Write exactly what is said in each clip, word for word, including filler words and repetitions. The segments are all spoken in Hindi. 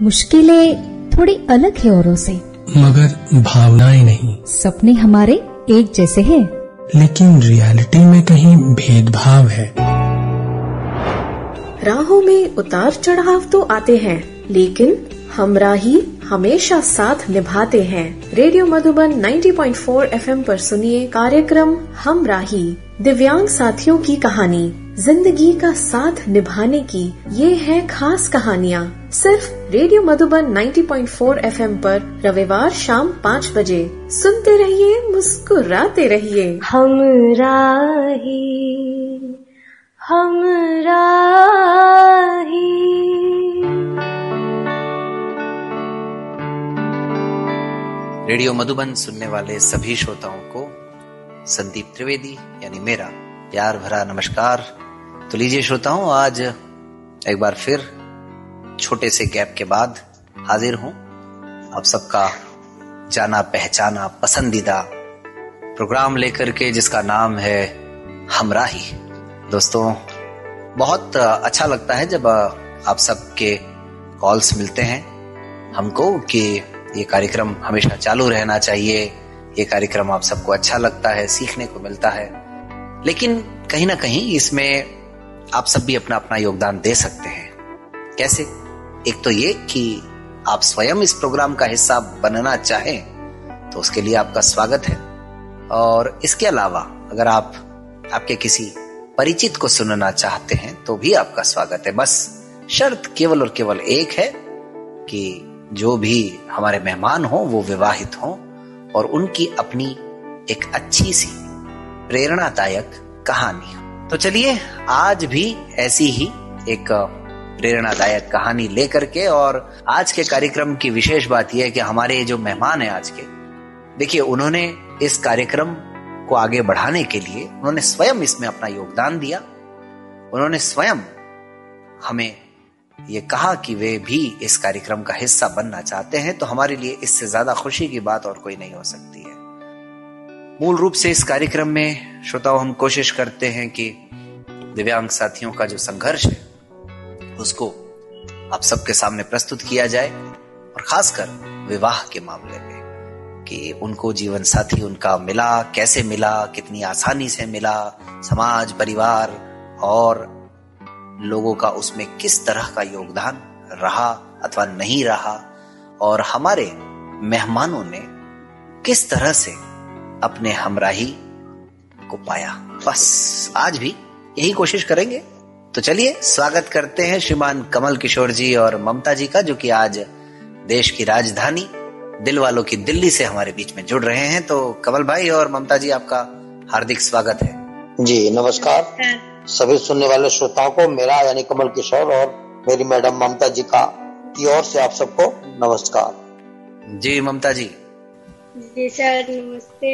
मुश्किलें थोड़ी अलग है औरों से, मगर भावनाएं नहीं। सपने हमारे एक जैसे हैं, लेकिन रियलिटी में कहीं भेदभाव है। राहों में उतार चढ़ाव तो आते हैं, लेकिन हमराही हमेशा साथ निभाते हैं। रेडियो मधुबन नब्बे पॉइंट चार एफएम पर सुनिए कार्यक्रम हमराही, दिव्यांग साथियों की कहानी, जिंदगी का साथ निभाने की ये है खास कहानियाँ। सिर्फ रेडियो मधुबन नब्बे पॉइंट चार एफएम पर रविवार शाम पाँच बजे सुनते रहिए, मुस्कुराते रहिए। हमराही हमराही। रेडियो मधुबन सुनने वाले सभी श्रोताओं को संदीप त्रिवेदी यानी मेरा प्यार भरा नमस्कार। तो लीजिए श्रोताओं, आज एक बार फिर छोटे से गैप के बाद हाजिर हूं आप सबका जाना पहचाना पसंदीदा प्रोग्राम लेकर के, जिसका नाम है हमराही। दोस्तों, बहुत अच्छा लगता है जब आप सबके कॉल्स मिलते हैं हमको कि ये कार्यक्रम हमेशा चालू रहना चाहिए, ये कार्यक्रम आप सबको अच्छा लगता है, सीखने को मिलता है। लेकिन कहीं ना कहीं इसमें आप सब भी अपना अपना योगदान दे सकते हैं। कैसे? एक तो ये कि आप स्वयं इस प्रोग्राम का हिस्सा बनना चाहें तो उसके लिए आपका स्वागत है, और इसके अलावा अगर आप आपके किसी परिचित को सुनना चाहते हैं तो भी आपका स्वागत है। बस शर्त केवल और केवल एक है कि जो भी हमारे मेहमान हो वो विवाहित हो और उनकी अपनी एक अच्छी सी प्रेरणादायक कहानी हो। तो चलिए आज भी ऐसी ही एक प्रेरणादायक कहानी लेकर के, और आज के कार्यक्रम की विशेष बात यह है कि हमारे जो मेहमान हैं आज के, देखिए उन्होंने इस कार्यक्रम को आगे बढ़ाने के लिए उन्होंने स्वयं इसमें अपना योगदान दिया। उन्होंने स्वयं हमें ये कहा कि वे भी इस कार्यक्रम का हिस्सा बनना चाहते हैं। तो हमारे लिए इससे ज्यादा खुशी की बात और कोई नहीं हो सकती है। मूल रूप से इस कार्यक्रम में श्रोताओं हम कोशिश करते हैं कि दिव्यांग साथियों का जो संघर्ष है उसको आप सबके सामने प्रस्तुत किया जाए, और खासकर विवाह के मामले में कि उनको जीवन साथी उनका मिला, कैसे मिला, कितनी आसानी से मिला, समाज परिवार और लोगों का उसमें किस तरह का योगदान रहा अथवा नहीं रहा, और हमारे मेहमानों ने किस तरह से अपने हमराही को पाया। बस आज भी यही कोशिश करेंगे। तो चलिए स्वागत करते हैं श्रीमान कमल किशोर जी और ममता जी का, जो कि आज देश की राजधानी दिल वालों की दिल्ली से हमारे बीच में जुड़ रहे हैं। तो कमल भाई और ममता जी, आपका हार्दिक स्वागत है। जी नमस्कार सभी सुनने वाले श्रोताओं को, मेरा यानी कमल किशोर और मेरी मैडम ममता जी का की ओर से आप सबको नमस्कार। जी ममता जी। जी सर नमस्ते।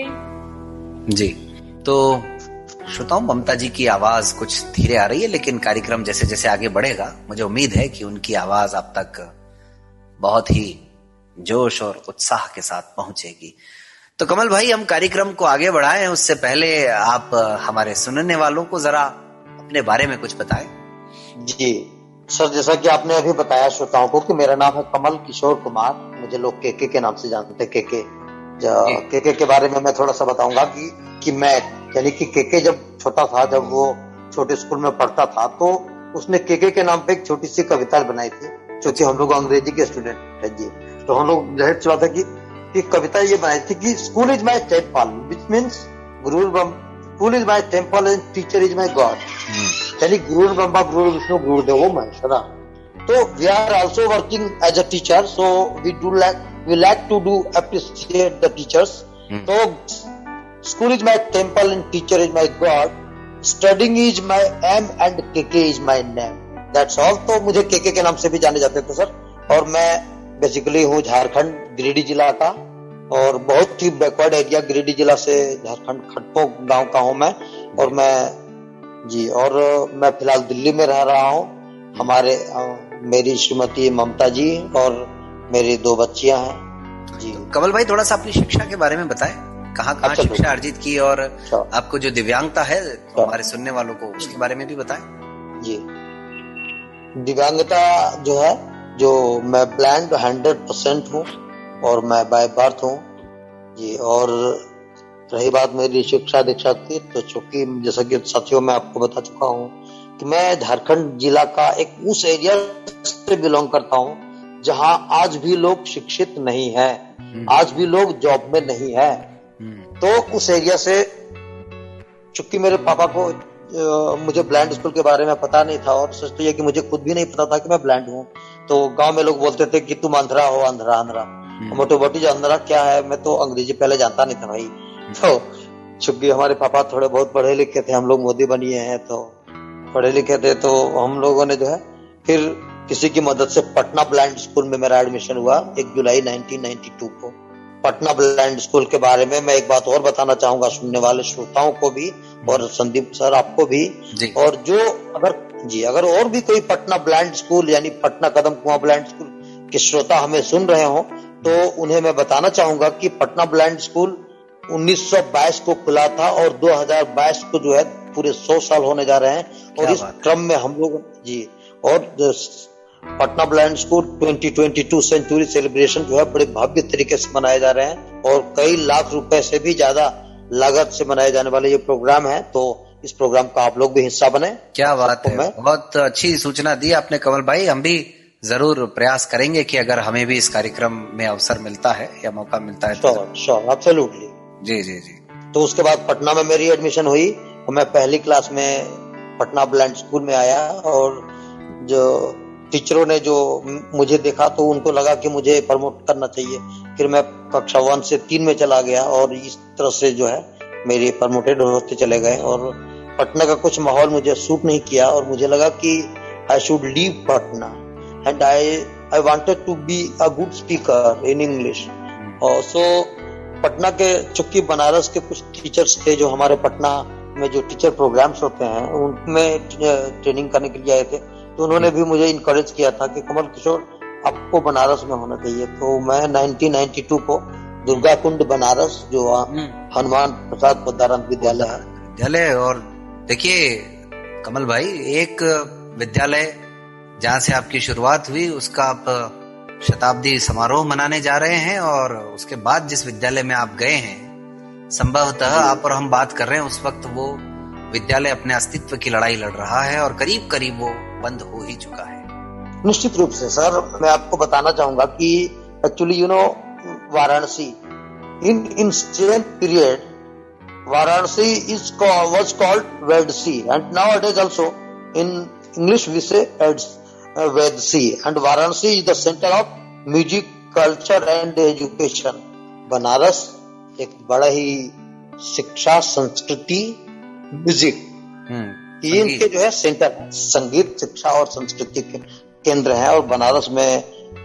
जी तो श्रोताओं, ममता जी की आवाज कुछ धीरे आ रही है, लेकिन कार्यक्रम जैसे जैसे आगे बढ़ेगा मुझे उम्मीद है कि उनकी आवाज आप तक बहुत ही जोश और उत्साह के साथ पहुंचेगी। तो कमल भाई, हम कार्यक्रम को आगे बढ़ाएं उससे पहले आप हमारे सुनने वालों को जरा अपने बारे में कुछ बताएं। जी सर, जैसा कि आपने अभी बताया श्रोताओं को कि मेरा नाम है कमल किशोर कुमार, मुझे लोग केके के नाम से जानते हैं। केके केके के बारे में मैं थोड़ा सा बताऊंगा कि कि मैं यानी कि केके जब छोटा था, जब वो छोटे स्कूल में पढ़ता था, तो उसने केके के नाम पे एक छोटी सी कविता बनाई थी, क्योंकि हम लोग अंग्रेजी के स्टूडेंट है जी। तो हम लोग जाहिर सी बात है कि, कि कविता ये बनाई थी कि school is my temple which means guru school is my temple and teacher is my god, यानी गुरु ब्रह्मा गुरु विष्णु गुरुदेवो महेश्वरा। तो we are also working as a teacher, so we do like we like to do appreciate the teachers. तो school is my temple and teacher is my god, studying is my aim and KK is my name, that's all. तो मुझे केके के नाम से भी जाने जाते थे सर। और मैं बेसिकली हूँ झारखंड गिरिडीह जिला का, और बहुत ही बैकवर्ड एरिया गिरिडीह जिला से झारखंड खटपो गांव का हूँ मैं। और मैं जी और मैं फिलहाल दिल्ली में रह रहा हूँ। हमारे मेरी श्रीमती ममता जी और मेरी दो बच्चियां हैं जी। कमल भाई, थोड़ा सा अपनी शिक्षा के बारे में बताएं, कहाँ कहाँ अच्छा, शिक्षा अर्जित की, और अच्छा। आपको जो दिव्यांगता है तो हमारे सुनने वालों को उसके बारे में भी बताएं। जी दिव्यांगता जो है जो मैं ब्लाइंड हंड्रेड परसेंट हूँ और मैं बाय बर्थ हूँ जी। और रही बात मेरी शिक्षा दीक्षा की, तो चूंकि जैसा कि साथियों मैं आपको बता चुका हूँ कि मैं झारखंड जिला का एक उस एरिया से बिलोंग करता हूँ जहाँ आज भी लोग शिक्षित नहीं है, आज भी लोग जॉब में नहीं है। तो उस एरिया से, चूंकि मेरे पापा को आ, मुझे ब्लाइंड स्कूल के बारे में पता नहीं था, और सच तो ये कि मुझे खुद भी नहीं पता था कि मैं ब्लाइंड हूँ। तो गांव में लोग बोलते थे कि तुम अंधरा हो, अंधरा अंधरा मोटो मोटी जो अंधरा क्या है, मैं तो अंग्रेजी पहले जानता नहीं था भाई। तो चूंकि हमारे पापा थोड़े बहुत पढ़े लिखे थे, हम लोग मोदी बनिए हैं तो पढ़े लिखे थे, तो हम लोगों ने जो है फिर किसी की मदद से पटना ब्लाइंड स्कूल में मेरा एडमिशन हुआ एक जुलाई नाइनटीन नाइंटी टू को। पटना ब्लाइंड स्कूल के बारे में मैं एक बात और बताना चाहूंगा सुनने वाले श्रोताओं को भी, और संदीप सर आपको भी, और जो अगर जी अगर और भी कोई पटना ब्लाइंड स्कूल यानी पटना कदम कुआं ब्लाइंड स्कूल के श्रोता हमें सुन रहे हो, तो उन्हें मैं बताना चाहूंगा कि पटना ब्लाइंड स्कूल उन्नीस सौ बाईस को खुला था और दो हज़ार बाईस को जो है पूरे सौ साल होने जा रहे हैं। और इस क्रम में हम लोग जी और Patna blind school twenty twenty two century celebration जो है बड़े भव्य तरीके से मनाए जा रहे हैं, और कई लाख रुपए से भी ज्यादा लागत से मनाए जाने वाले ये प्रोग्राम है। तो इस प्रोग्राम का आप लोग भी हिस्सा बने। क्या बात है, बहुत अच्छी सूचना दी आपने कमल भाई। हम भी जरूर प्रयास करेंगे कि अगर हमें भी इस कार्यक्रम में अवसर मिलता है या मौका मिलता है तो श्योर, एब्सोल्युटली। जी जी जी। तो उसके बाद पटना में मेरी एडमिशन हुई और मैं पहली क्लास में पटना ब्लाइंड स्कूल में आया, और जो टीचरों ने जो मुझे देखा तो उनको लगा कि मुझे प्रमोट करना चाहिए। फिर मैं कक्षा वन से तीन में चला गया, और इस तरह से जो है मेरे प्रमोटेड होते चले गए। और पटना का कुछ माहौल मुझे सूट नहीं किया, और मुझे लगा कि I should leave Patna and I I wanted to be a good speaker in English. और सो पटना के, चूंकि बनारस के कुछ टीचर्स थे जो हमारे पटना में जो टीचर प्रोग्राम्स होते हैं उनमें ट्रेनिंग करने के लिए आए थे, तो उन्होंने भी मुझे इनकरेज किया था कि कमल किशोर आपको बनारस में होना चाहिए। तो मैं नाइनटीन नाइंटी टू को दुर्गा कुंड बनारस, जो हनुमान प्रसाद पोद्दार विद्यालय है विद्यालय। और देखिए कमल भाई, एक विद्यालय जहाँ से आपकी शुरुआत हुई उसका आप शताब्दी समारोह मनाने जा रहे हैं, और उसके बाद जिस विद्यालय में आप गए हैं, संभवतः आप और हम बात कर रहे हैं उस वक्त वो विद्यालय अपने अस्तित्व की लड़ाई लड़ रहा है और करीब करीब वो बंद हो ही चुका है। निश्चित रूप से सर, मैं आपको बताना चाहूंगा कि actually you know Varanasi in in same period Varanasi is was called वेदसी, and nowadays also in English we say वेदसी, and Varanasi is the centre of music, culture and education. Banaras एक बड़ा ही शिक्षा, संस्कृति, म्यूजिक, तीन के जो है सेंटर है, संगीत, शिक्षा और संस्कृति के केंद्र है। और बनारस में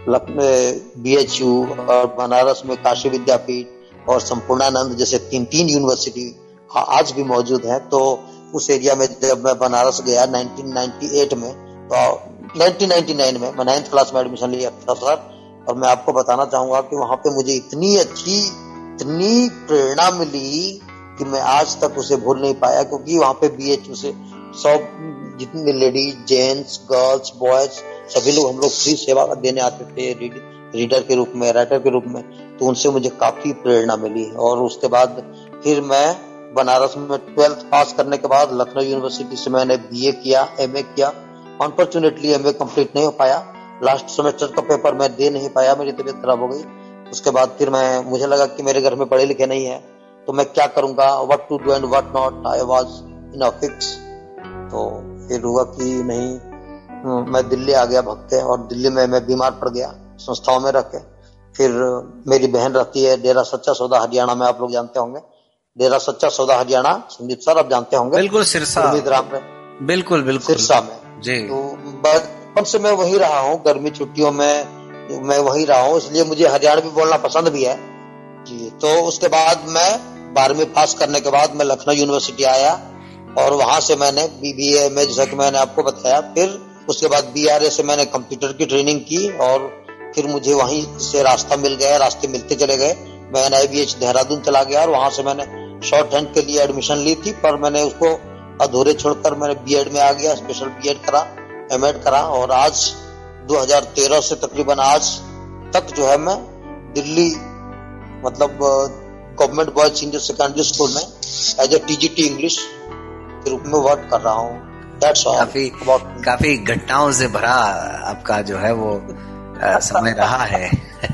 बी एच यू और बनारस में काशी विद्यापीठ और संपूर्णानंद जैसे तीन तीन यूनिवर्सिटी आज भी मौजूद है। तो उस एरिया में जब मैं बनारस गया नाइनटीन नाइंटी एट में, तो नाइनटीन नाइंटी नाइन में मैं नाइन्थ क्लास में एडमिशन लिया था सर, और मैं आपको बताना चाहूंगा कि वहां पे मुझे इतनी अच्छी, इतनी प्रेरणा मिली कि मैं आज तक उसे भूल नहीं पाया, क्योंकि वहां पे बी एच यू से सब जितने लेडीज, जेंट्स, गर्ल्स, बॉयज सभी लोग हम लोग फ्री सेवा देने आते थे, रीड, रीडर के रूप में, राइटर के रूप में। तो उनसे मुझे काफी प्रेरणा मिली। और उसके बाद फिर मैं बनारस में ट्वेल्थ पास करने के बाद लखनऊ यूनिवर्सिटी से मैंने बी ए किया, एम ए किया। अनफॉर्चुनेटली एम ए कंप्लीट नहीं हो पाया, लास्ट सेमेस्टर का पेपर मैं दे नहीं पाया, मेरी तबीयत खराब हो गई। उसके बाद फिर मैं मुझे लगा कि मेरे घर में पढ़े लिखे नहीं है, तो मैं क्या करूंगा, what to do and what not, I was in a fix. तो फिर हुआ कि नहीं, मैं दिल्ली आ गया भगते, और दिल्ली में मैं बीमार पड़ गया संस्थाओं में रह के। फिर मेरी बहन रहती है डेरा सच्चा सौदा हरियाणा में, आप लोग जानते होंगे डेरा सच्चा सौदा हरियाणा, संदीप सर आप जानते होंगे। बिल्कुल, सिरसा, बिल्कुल बिल्कुल सिरसा में जी। तो बचपन से मैं वही रहा हूँ, गर्मी छुट्टियों में मैं वही रहा हूँ, इसलिए मुझे हरियाणवी बोलना पसंद भी है जी। तो उसके बाद मैं बारहवीं पास करने के बाद मैं लखनऊ यूनिवर्सिटी आया, और वहां से मैंने बीबीए में, जैसा कि मैंने आपको बताया, फिर उसके बाद बीआरए से मैंने कंप्यूटर की ट्रेनिंग की, और फिर मुझे वहीं से रास्ता मिल गया, रास्ते मिलते चले गए। मैं एनआईबीएच देहरादून चला गया, और वहां से मैंने शॉर्ट हैंड के लिए एडमिशन ली थी, पर मैंने उसको अधूरे छोड़कर मैंने बीएड में आ गया, स्पेशल बीएड करा, एमएड करा, और आज दो हज़ार तेरह से तकरीबन आज तक जो है मैं दिल्ली मतलब government boys senior secondary school में एज ए टीजीटी इंग्लिश के रूप में वर्क कर रहा हूँ। काफी काफी घटनाओं से भरा आपका जो है वो आ, समय रहा है।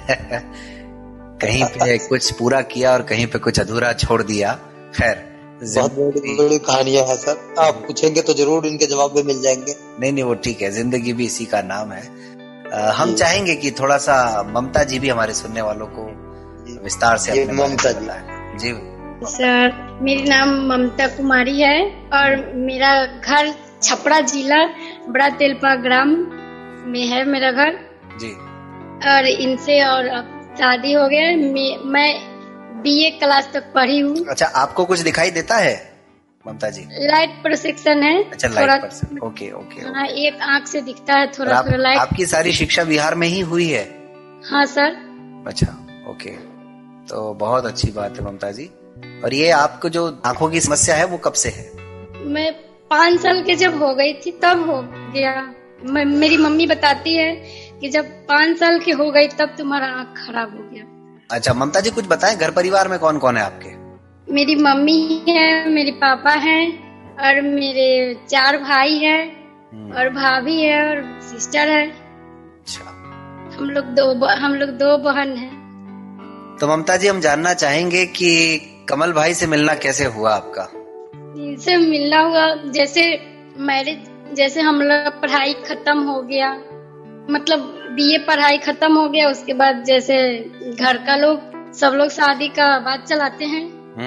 कहीं पे कुछ पूरा किया और कहीं पे कुछ अधूरा छोड़ दिया। खैर बहुत बड़ी बड़ी कहानियां है सर, आप पूछेंगे तो जरूर इनके जवाब भी मिल जाएंगे। नहीं नहीं वो ठीक है, जिंदगी भी इसी का नाम है। आ, हम चाहेंगे कि थोड़ा सा ममता जी भी हमारे सुनने वालों को विस्तार से अपने ममता जी जी सर, मेरी नाम ममता कुमारी है और मेरा घर छपरा जिला बड़ा तेलपा ग्राम में है मेरा घर जी। और इनसे और अब शादी हो गया। मैं बीए क्लास तक पढ़ी हूँ। अच्छा, आपको कुछ दिखाई देता है ममता जी? लाइट प्रोसेक्शन है। अच्छा, लाइट प्रोसेक्शन, ओके ओके। हाँ, एक आँख से दिखता है थोड़ा थोड़ा लाइट। आपकी सारी शिक्षा बिहार में ही हुई है? हाँ सर। अच्छा, ओके, तो बहुत अच्छी बात है ममता जी। और ये आपको जो आंखों की समस्या है वो कब से है? मैं पाँच साल के जब हो गई थी तब हो गया। मेरी मम्मी बताती है कि जब पाँच साल की हो गई तब तुम्हारा आँख खराब हो गया। अच्छा ममता जी, कुछ बताएं, घर परिवार में कौन कौन है आपके? मेरी मम्मी है, मेरे पापा हैं और मेरे चार भाई हैं और भाभी है और सिस्टर है। अच्छा, हम लोग दो हम लोग दो बहन हैं। तो ममता जी, हम जानना चाहेंगे कि कमल भाई से मिलना कैसे हुआ आपका? इनसे मिलना हुआ जैसे मैरिज, जैसे हम लोग पढ़ाई खत्म हो गया, मतलब बीए पढ़ाई खत्म हो गया, उसके बाद जैसे घर का लोग सब लोग शादी का बात चलाते हैं,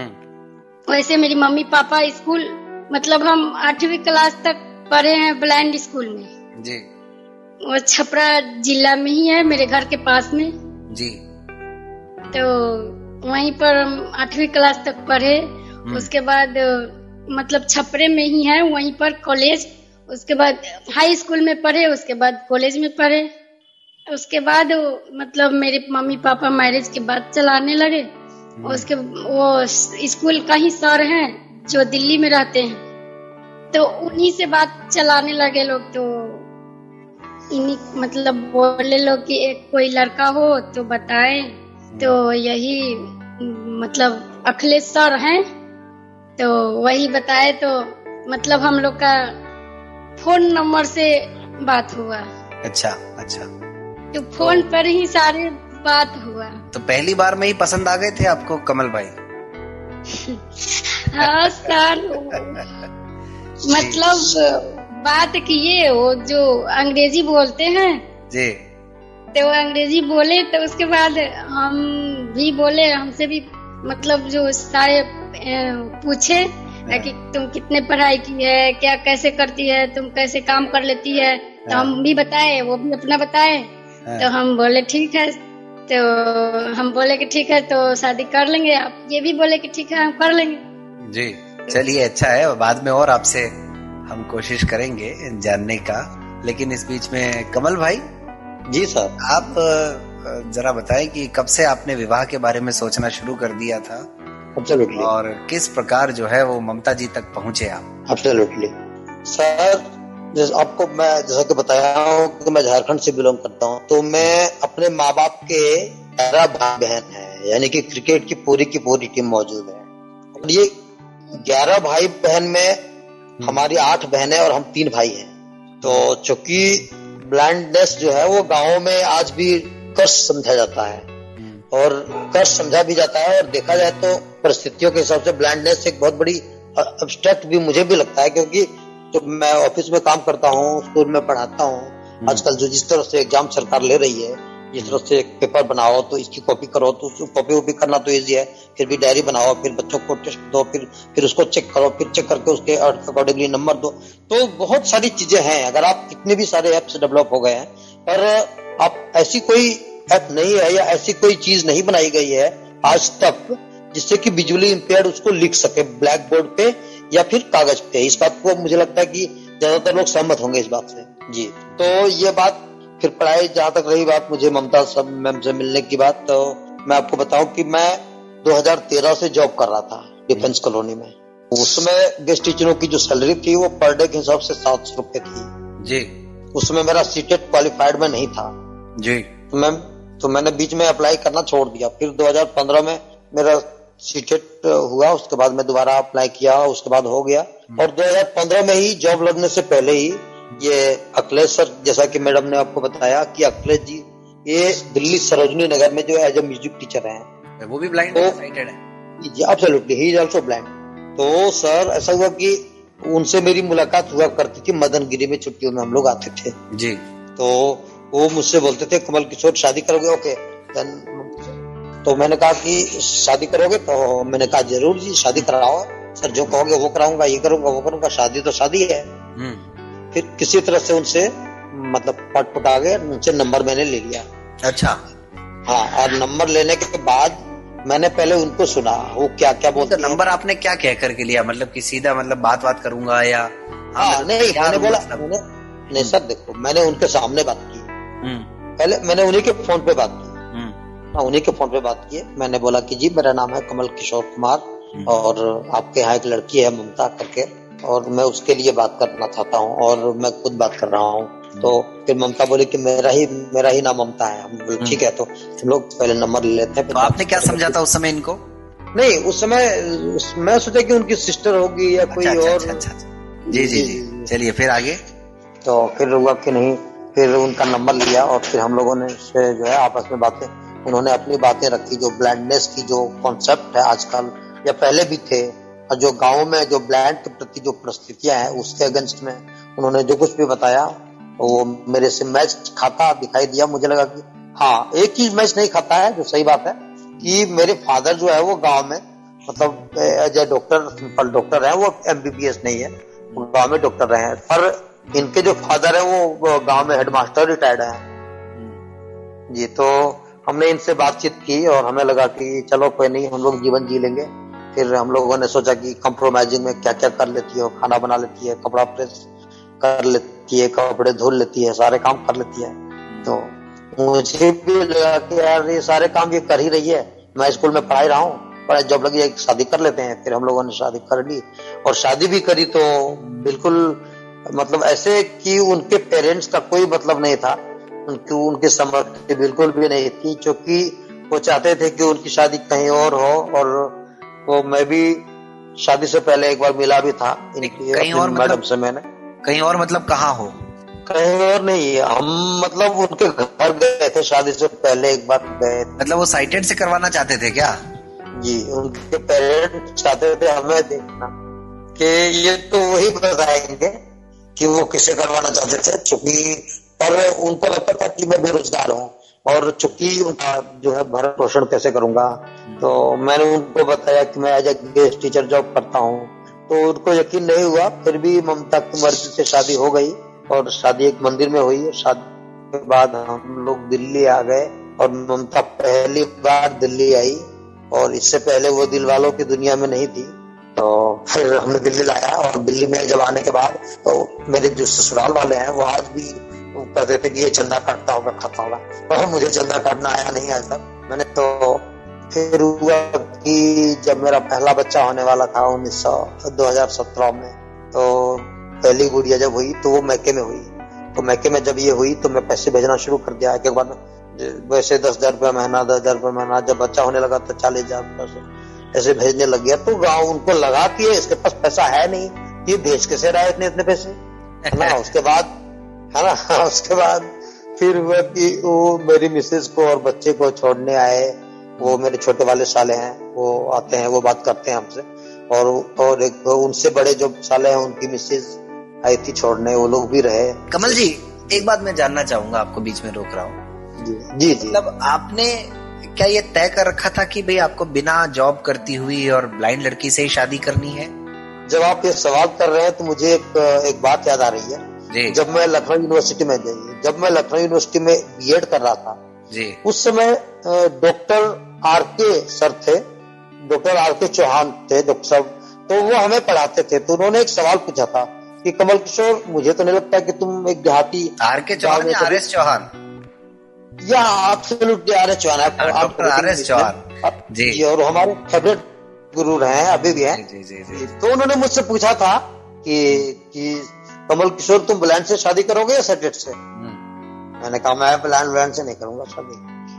वैसे मेरी मम्मी पापा स्कूल, मतलब हम आठवीं क्लास तक पढ़े हैं ब्लाइंड स्कूल में जी। वो छपरा जिला में ही है, मेरे घर के पास में जी। तो वहीं पर हम आठवीं क्लास तक पढ़े। उसके बाद मतलब छपरे में ही है, वहीं पर कॉलेज, उसके बाद हाई स्कूल में पढ़े, उसके बाद कॉलेज में पढ़े। उसके बाद मतलब मेरे मम्मी पापा मैरिज के बाद चलाने लगे। उसके वो स्कूल का ही सर हैं जो दिल्ली में रहते हैं, तो उन्हीं से बात चलाने लगे लोग। तो इन्हीं मतलब बोले लोग कि एक कोई लड़का हो तो बताएं। तो यही मतलब अखिलेश सर हैं, तो वही बताए। तो मतलब हम लोग का फोन नंबर से बात हुआ। अच्छा अच्छा। तो फोन पर ही सारे बात हुआ। तो पहली बार में ही पसंद आ गए थे आपको कमल भाई? हाँ सर, मतलब बात किए, वो जो अंग्रेजी बोलते हैं जी, तो वो अंग्रेजी बोले, तो उसके बाद हम भी बोले, हमसे भी मतलब जो सारे पूछे कि तुम कितने पढ़ाई की है, क्या कैसे करती है, तुम कैसे काम कर लेती है, तो हम भी बताए, वो भी अपना बताए। तो हम बोले ठीक है, तो हम बोले कि ठीक है तो शादी कर लेंगे। आप ये भी बोले कि ठीक है हम कर लेंगे जी। चलिए अच्छा है, बाद में और आपसे हम कोशिश करेंगे जानने का। लेकिन इस बीच में कमल भाई जी सर, आप जरा बताएं कि कब से आपने विवाह के बारे में सोचना शुरू कर दिया था? Absolutely. और किस प्रकार जो है वो ममता जी तक पहुंचे आप? Absolutely. सर, जैसे आपको मैं जैसा कि बताया हूँ कि मैं झारखंड से बिलोंग करता हूँ, तो मैं अपने माँ बाप के ग्यारह भाई बहन है, यानी कि क्रिकेट की पूरी की पूरी टीम मौजूद है। और ये ग्यारह भाई बहन में हमारी आठ बहनें और हम तीन भाई हैं। तो चूंकि ब्लाइंडनेस जो है वो गाँव में आज भी कष्ट समझा जाता है और कष्ट समझा भी जाता है, और देखा जाए तो परिस्थितियों के हिसाब से ब्लाइंडनेस एक बहुत बड़ी अब्स्ट्रैक्ट भी मुझे भी लगता है, क्योंकि जब मैं ऑफिस में काम करता हूँ, स्कूल में पढ़ाता हूँ, आजकल जो जिस तरह से एग्जाम सरकार ले रही है, जिस तरह से पेपर बनाओ तो इसकी कॉपी करो, तो उसको कॉपी वॉपी करना तो इजी है, फिर भी डायरी बनाओ, फिर बच्चों को टेस्ट दो, फिर फिर उसको चेक करो, फिर चेक करके उसके अकॉर्डिंगली नंबर दो। तो बहुत सारी चीजें हैं। अगर आप कितने भी सारे ऐप्स डेवलप हो गए हैं, पर आप ऐसी कोई ऐप नहीं है या ऐसी कोई चीज नहीं बनाई गई है आज तक जिससे कि विजुअली इंपेयर्ड उसको लिख सके ब्लैक बोर्ड पे या फिर कागज पे। इस बात को मुझे लगता है कि ज्यादातर लोग सहमत होंगे इस बात से जी। तो ये बात, फिर पढ़ाई जहाँ तक रही बात मुझे ममता सब मैम से मिलने की बात, तो मैं आपको बताऊं कि मैं दो हज़ार तेरह से जॉब कर रहा था डिफेंस कॉलोनी में। उसमें गेस्ट टीचरों की जो सैलरी थी वो पर डे के हिसाब से सात सौ रुपए थी जी। उसमें मेरा सीटेट क्वालिफाइड में नहीं था जी। तो मैं तो मैंने बीच में अप्लाई करना छोड़ दिया। फिर दो हज़ार पंद्रह में मेरा सीटेट हुआ, उसके बाद मैं दोबारा अप्लाई किया, उसके बाद हो गया। और दो हज़ार पंद्रह में ही जॉब लगने से पहले ही ये अखिलेश सर, जैसा कि मैडम ने आपको बताया कि अखिलेश जी ये दिल्ली सरोजनी नगर में जो एज ए म्यूजिक टीचर हैं, वो भी ब्लाइंड तो, साइटेड है। Absolutely he is also blind. तो सर ऐसा हुआ कि उनसे मेरी मुलाकात हुआ करती थी, मदनगिरी में छुट्टियों में हम लोग आते थे जी। तो वो मुझसे बोलते थे कमल किशोर शादी करोगे? ओके देन तो मैंने कहा कि शादी करोगे? तो मैंने कहा जरूर जी, शादी कराओ सर, जो कहोगे वो कराऊंगा, ये करूंगा वो करूंगा, शादी तो शादी है। फिर किसी तरह से उनसे मतलब पटपटा गए, उनसे नंबर मैंने ले लिया। अच्छा। हाँ, और नंबर लेने के बाद मैंने पहले उनको सुना वो क्या क्या बोलते। तो नंबर आपने क्या कह करके लिया, मतलब कि सीधा मतलब बात बात करूंगा या? हाँ नहीं, मैंने बोला मैंने नहीं सर देखो, मैंने उनके सामने बात की, पहले मैंने उन्हीं के फोन पे बात की। हाँ, उन्हीं के फोन पे बात की। मैंने बोला कि जी मेरा नाम है कमल किशोर कुमार और आपके यहाँ एक लड़की है ममता करके, और मैं उसके लिए बात करना चाहता हूँ और मैं खुद बात कर रहा हूँ। तो फिर ममता बोली कि मेरा ही मेरा ही नाम ममता है। हम बोले ठीक है, तो हम लोग पहले नंबर ले लेते हैं। तो आपने क्या समझा था उस समय इनको? नहीं, उस समय मैं सोचा कि उनकी सिस्टर होगी या कोई अच्छा, और। अच्छा, अच्छा, अच्छा। जी जी जी, चलिए फिर आगे। तो फिर हुआ कि नहीं, फिर उनका नंबर लिया और फिर हम लोगों ने से जो है आपस में बातें, उन्होंने अपनी बातें रखी, जो ब्लाइंडनेस की जो कॉन्सेप्ट है आजकल या पहले भी थे, और जो गाँव में जो ब्लाइंड के प्रति जो परिस्थितियां हैं उसके अगेंस्ट में उन्होंने जो कुछ भी बताया वो मेरे से मैच खाता दिखाई दिया। मुझे लगा कि हाँ, एक चीज मैच नहीं खाता है, जो सही बात है कि मेरे फादर जो है वो गांव में मतलब as a doctor, simple doctor है, वो एमबीबीएस नहीं है, वो गांव में डॉक्टर रहे हैं। पर इनके जो फादर है वो गांव में हेडमास्टर रिटायर्ड है जी। तो हमने इनसे बातचीत की और हमें लगा कि चलो कोई नहीं, हम लोग जीवन जी लेंगे। फिर हम लोगों ने सोचा कि कंप्रोमाइजिंग में क्या क्या कर लेती है, खाना बना लेती है, कपड़ा प्रेस कर लेती है, कपड़े धुल लेती है, सारे काम कर लेती है। तो मुझे भी लगा कि यार ये सारे काम ये कर ही रही है, मैं स्कूल में पढ़ा ही रहा हूँ, पर जब लगी शादी कर लेते हैं। फिर हम लोगों ने शादी कर ली और शादी भी करी तो बिल्कुल मतलब ऐसे कि उनके पेरेंट्स का कोई मतलब नहीं था, उनकी उनकी सम्मति बिल्कुल भी नहीं थी, क्योंकि वो चाहते थे कि उनकी शादी कहीं और हो। और वो मैं भी शादी से पहले एक बार मिला भी था इनकी कहीं और, मैडम मतलब, से मैंने। कहीं और मतलब कहाँ हो? कहीं और नहीं, हम मतलब उनके घर गए थे शादी से पहले एक बार गए। मतलब वो साइटेड से करवाना चाहते थे क्या? जी, उनके पेरेंट्स चाहते थे हमें देखना कि ये तो वही बताएंगे कि वो किसे करवाना चाहते थे, चूंकि पर उनको लगता था कि मैं बेरोजगार हूँ और चूंकि उनका जो है भरण पोषण कैसे करूंगा। तो मैंने उनको बताया कि मैं as a guest teacher job करता हूँ, तो उनको यकीन नहीं हुआ। फिर भी ममता की मर्जी से शादी हो गई और शादी एक मंदिर में हुई। शादी के बाद हम लोग दिल्ली आ गए और ममता पहली बार दिल्ली आई, और इससे पहले वो दिल वालों की दुनिया में नहीं थी। तो फिर हमने दिल्ली लाया और दिल्ली में जब आने के बाद तो मेरे जो ससुराल वाले हैं वो आज भी वो कहते थे कि ये चंदा काटता होगा, खाता होगा, पर मुझे चंदा काटना आया नहीं आज तक। मैंने तो फिर हुआ कि जब मेरा पहला बच्चा होने वाला था उन्नीस सौ दो हजार सत्रह में, तो पहली गुड़िया जब हुई तो वो मैके में हुई। तो मैके में जब ये हुई तो मैं पैसे भेजना शुरू कर दिया। एक बार वैसे दस हजार रुपया महीना दस हजार रुपया महीना, जब बच्चा होने लगा तो चालीस हजार ऐसे भेजने लग गया। तो गाँव उनको लगा कि इसके पास पैसा है नहीं, ये भेज कैसे रहा है इतने इतने पैसे, है ना। उसके बाद है ना उसके बाद फिर हुआ कि वो मेरी मिसेज को और बच्चे को छोड़ने आए। वो मेरे छोटे वाले साले हैं, वो आते हैं, वो बात करते हैं हमसे। और और एक उनसे बड़े जो साले हैं उनकी मिसेज आई थी छोड़ने, वो लोग भी रहे। कमल जी, एक बात मैं जानना चाहूंगा, आपको बीच में रोक रहा हूँ। जी जी जी। मतलब आपने क्या ये तय कर रखा था कि भाई आपको बिना जॉब करती हुई और ब्लाइंड लड़की से ही शादी करनी है? जब आप ये सवाल कर रहे हैं तो मुझे एक, एक बात याद आ रही है। जब मैं लखनऊ यूनिवर्सिटी में गई, जब मैं लखनऊ यूनिवर्सिटी में बीएड कर रहा था जी, उस समय डॉक्टर आर के सर थे, डॉक्टर आर के चौहान थे डॉक्टर साहब, तो वो हमें पढ़ाते थे। तो उन्होंने एक सवाल पूछा था कि कमल किशोर, मुझे तो नहीं लगता कि तुम एक देहाती आर के चौहान या आर एस चौहान या absolutely R S Chauhan, doctor R S Chauhan ji, और हमारे फेवरेट गुरु रहे हैं, अभी भी हैं। जी, जी, जी। तो उन्होंने मुझसे पूछा था कि, कि कमल किशोर तुम ब्लैंड से शादी करोगे या सेटेड से? मैंने कहा मैं ब्लैंड ब्लैंड से नहीं करूंगा शादी।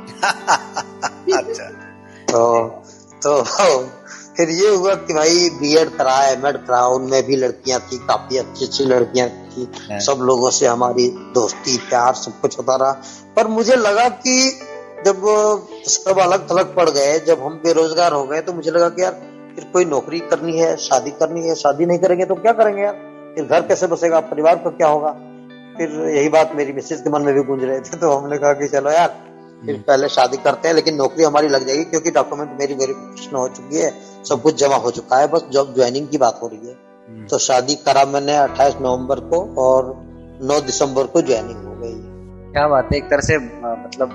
अच्छा। तो तो फिर ये हुआ कि भाई बीएड करा, एमएड करा, उनमें भी लड़कियां थी, काफी अच्छी अच्छी लड़कियां थी, सब लोगों से हमारी दोस्ती प्यार सब कुछ होता रहा। पर मुझे लगा कि जब सब अलग थलग पड़ गए, जब हम बेरोजगार हो गए, तो मुझे लगा कि यार फिर कोई नौकरी करनी है, शादी करनी है, शादी नहीं करेंगे तो क्या करेंगे यार, फिर घर कैसे बसेगा, परिवार का क्या होगा। फिर यही बात मेरी मिसेज के मन में भी गूंज रहे थे, तो हमने कहा कि चलो यार फिर पहले शादी करते हैं, लेकिन नौकरी हमारी लग जाएगी क्योंकि डॉक्यूमेंट मेरी वेरिफिकेशन हो चुकी है, सब कुछ जमा हो चुका है, बस जॉब ज्वाइनिंग की बात हो रही है। तो शादी करा मैंने अट्ठाईस नवंबर को और नौ दिसंबर को ज्वाइनिंग हो गई। क्या बात है, एक तरह से मतलब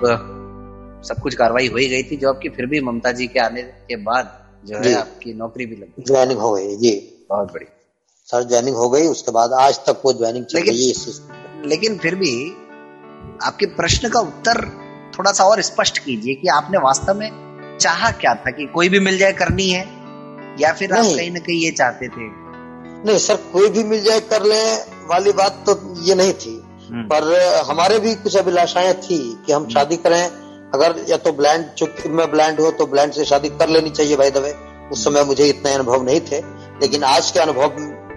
सब कुछ कार्रवाई हो ही गई थी जॉब की, फिर भी ममता जी के आने के बाद जो है आपकी नौकरी भी लग गई, ज्वाइनिंग हो गई जी। बहुत बढ़िया सर, ज्वाइनिंग हो गई, उसके बाद आज तक वो ज्वाइनिंग चल रही है। लेकिन फिर भी आपके प्रश्न का उत्तर थोड़ा सा और स्पष्ट कीजिए कि आपने वास्तव में चाहा क्या था, कि कोई भी मिल जाए करनी है, या फिर आप कहीं ना कहीं ये चाहते थे? नहीं सर, कोई भी मिल जाए कर ले वाली बात तो ये नहीं थी, पर हमारे भी कुछ अभिलाषाएं थी कि हम शादी करें। अगर या तो ब्लाइंड, चूंकि मैं ब्लाइंड हूँ तो ब्लाइंड से शादी कर लेनी चाहिए भाई दवे। उस समय मुझे इतने अनुभव नहीं थे, लेकिन आज के अनुभव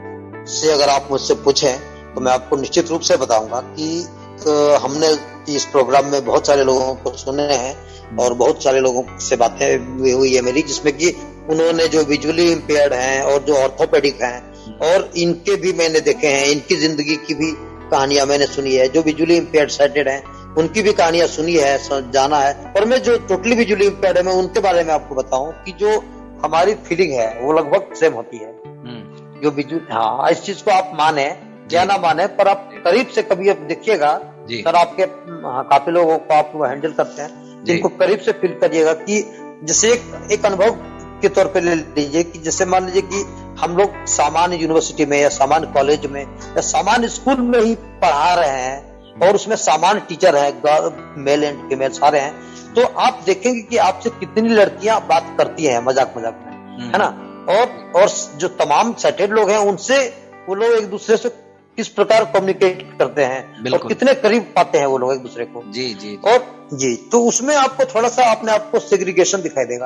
से अगर आप मुझसे पूछें तो मैं आपको निश्चित रूप से बताऊंगा कि तो हमने इस प्रोग्राम में बहुत सारे लोगों को सुने हैं और बहुत सारे लोगों से बातें हुई है मेरी, जिसमें कि उन्होंने जो विजुअली इम्पेयर्ड हैं और जो ऑर्थोपेडिक हैं, और इनके भी मैंने देखे हैं, इनकी जिंदगी की भी कहानियां मैंने सुनी है। जो विजुअली इम्पेयर्ड साइटेड हैं उनकी भी कहानियां सुनी है, जाना है। और मैं जो टोटली विजुअली इम्पेयर्ड है, मैं उनके बारे में आपको बताऊं कि जो हमारी फीलिंग है वो लगभग सेम होती है। जो विजुअल, हाँ, इस चीज को आप माने या ना माने, पर आप करीब से कभी आप देखिएगा सर, आपके हाँ, काफी लोगों को आप हैंडल करते हैं, जिनको करीब से फील करिएगा कि जैसे एक, एक अनुभव के तौर पे ले लीजिए कि जैसे मान लीजिए कि हम लोग सामान्य यूनिवर्सिटी में या सामान्य कॉलेज में या सामान्य स्कूल में ही पढ़ा रहे हैं और उसमें सामान्य टीचर है, मेल एंड फीमेल सारे हैं, तो आप देखेंगे कि आपसे कितनी लड़कियां बात करती हैं मजाक मजाक में, है ना। और और जो तमाम सेटेड लोग हैं उनसे वो लोग एक दूसरे से किस प्रकार कम्युनिकेट करते हैं और कितने करीब पाते हैं वो लोग एक दूसरे को। जी जी और जी, तो उसमें आपको थोड़ा सा अपने आप को सेग्रीगेशन दिखाई देगा।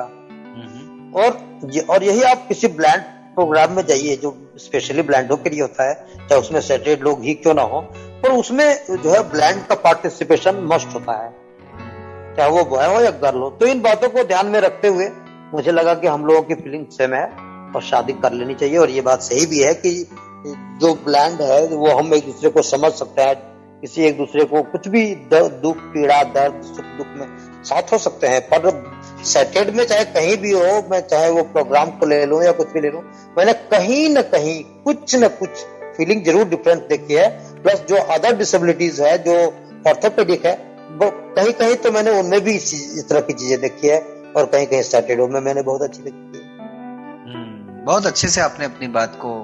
और ये, और यही आप किसी ब्लाइंड प्रोग्राम में जाइए जो स्पेशली ब्लाइंडों के लिए होता है, चाहे उसमें सेटेड लोग ही क्यों ना हो, पर उसमें जो है ब्लाइंड का पार्टिसिपेशन मस्ट होता है, चाहे वो बॉय हो या गर्ल हो। तो इन बातों को ध्यान में रखते हुए मुझे लगा कि हम लोगों की फीलिंग सेम है और शादी कर लेनी चाहिए। और ये बात सही भी है कि जो ब्लाइंड है वो हम एक दूसरे को समझ सकते हैं, किसी एक दूसरे को कुछ भी दुख पीड़ा दर्द सुख दुख में साथ हो सकते हैं। पर सेटेड में चाहे कहीं भी हो, मैं चाहे वो प्रोग्राम को ले लूं या कुछ भी ले लूं, मैंने कहीं न कहीं कुछ न कुछ फीलिंग जरूर डिफरेंट देखी है। प्लस जो अदर डिसेबिलिटीज है, जो ऑर्थोपेडिक है, वो कहीं कहीं तो मैंने उनमें भी इस तरह की चीजें देखी है, और कहीं कहीं सेटेड में मैंने बहुत अच्छी देखी है। बहुत अच्छे से आपने अपनी बात को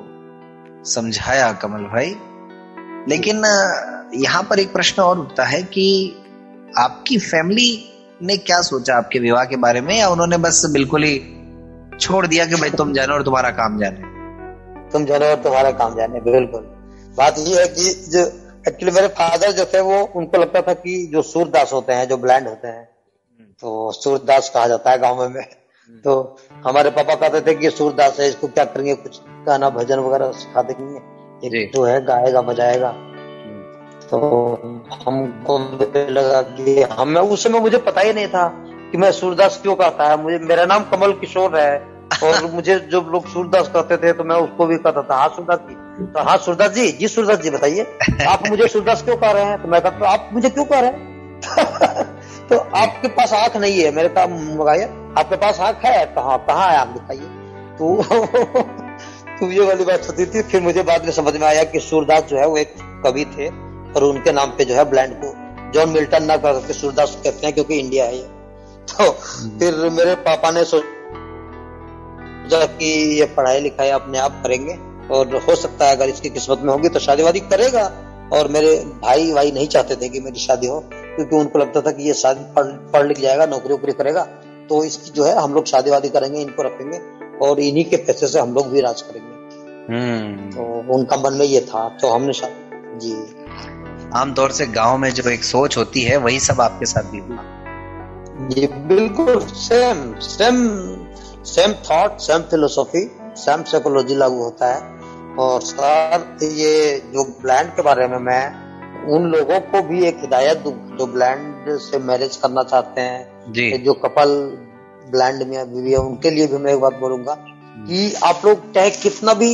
समझाया कमल भाई। लेकिन यहाँ पर एक प्रश्न और उठता है कि आपकी फैमिली ने क्या सोचा आपके विवाह के बारे में, या उन्होंने बस बिल्कुल ही छोड़ दिया कि भाई तुम जानो और तुम्हारा काम जाने? तुम जानो और तुम्हारा काम जाने, बिल्कुल। बात ये है कि जो एक्चुअली मेरे फादर जो थे वो, उनको लगता था कि जो सूरदास होते हैं, जो ब्लाइंड होते हैं, तो सूरदास कहा जाता है गाँव में। तो हमारे पापा कहते थे कि सूरदास है, इसको क्या करेंगे, कुछ गाना भजन वगैरह सिखा देंगे, एक तो है गाएगा बजाएगा। तो हमको लगा कि हमें उस समय मुझे पता ही नहीं था कि मैं सूरदास क्यों कहता है। मुझे, मेरा नाम कमल किशोर है, और मुझे जो लोग सूरदास कहते थे तो मैं उसको भी कहता था हाँ सूरदास जी। तो हाँ सूरदास जी, जी सूरदास जी बताइए आप मुझे सूरदास क्यों कह रहे हैं? तो मैं कहता आप मुझे क्यों कह रहे हैं? तो आपके पास आंख नहीं है। मेरे काम मंगाइए, आपके पास आंख है? कहाँ कहाँ है, आप दिखाइए। तो तो ये वाली बात होती थी। फिर मुझे बाद में समझ में आया कि सूरदास जो है वो एक कवि थे, और उनके नाम पे जो है ब्लाइंड को जॉन मिल्टन ना करके सूरदास कहते हैं, क्योंकि इंडिया है ये। तो फिर मेरे पापा ने सोचा कि ये पढ़ाई लिखाई अपने आप करेंगे, और हो सकता है अगर इसकी किस्मत में होगी तो शादी वादी करेगा। और मेरे भाई भाई नहीं चाहते थे कि मेरी शादी हो, क्योंकि उनको लगता था कि ये शादी पढ़ पढ़ लिख जाएगा, नौकरी वोकरी करेगा, तो इसकी जो है हम लोग शादी वादी करेंगे, इनको रखेंगे और इन्हीं के पैसे से हम लोग भी राज करेंगे। हम्म। तो उनका मन में ये था, तो हमने शादी जी। आमतौर से गांव में जो एक सोच होती है वही सब आपके साथ भी हुआ? जी बिल्कुल same same same thought, same philosophy, same psychology लागू होता है। और सर ये जो ब्लाइंड के बारे में मैं उन लोगों को भी एक हिदायत दूं जो ब्लाइंड से मैरिज करना चाहते हैं जी। जो कपल ब्लाइंड में बीवी है, उनके लिए भी मैं एक बात बोलूंगा कि आप लोग चाहे कितना भी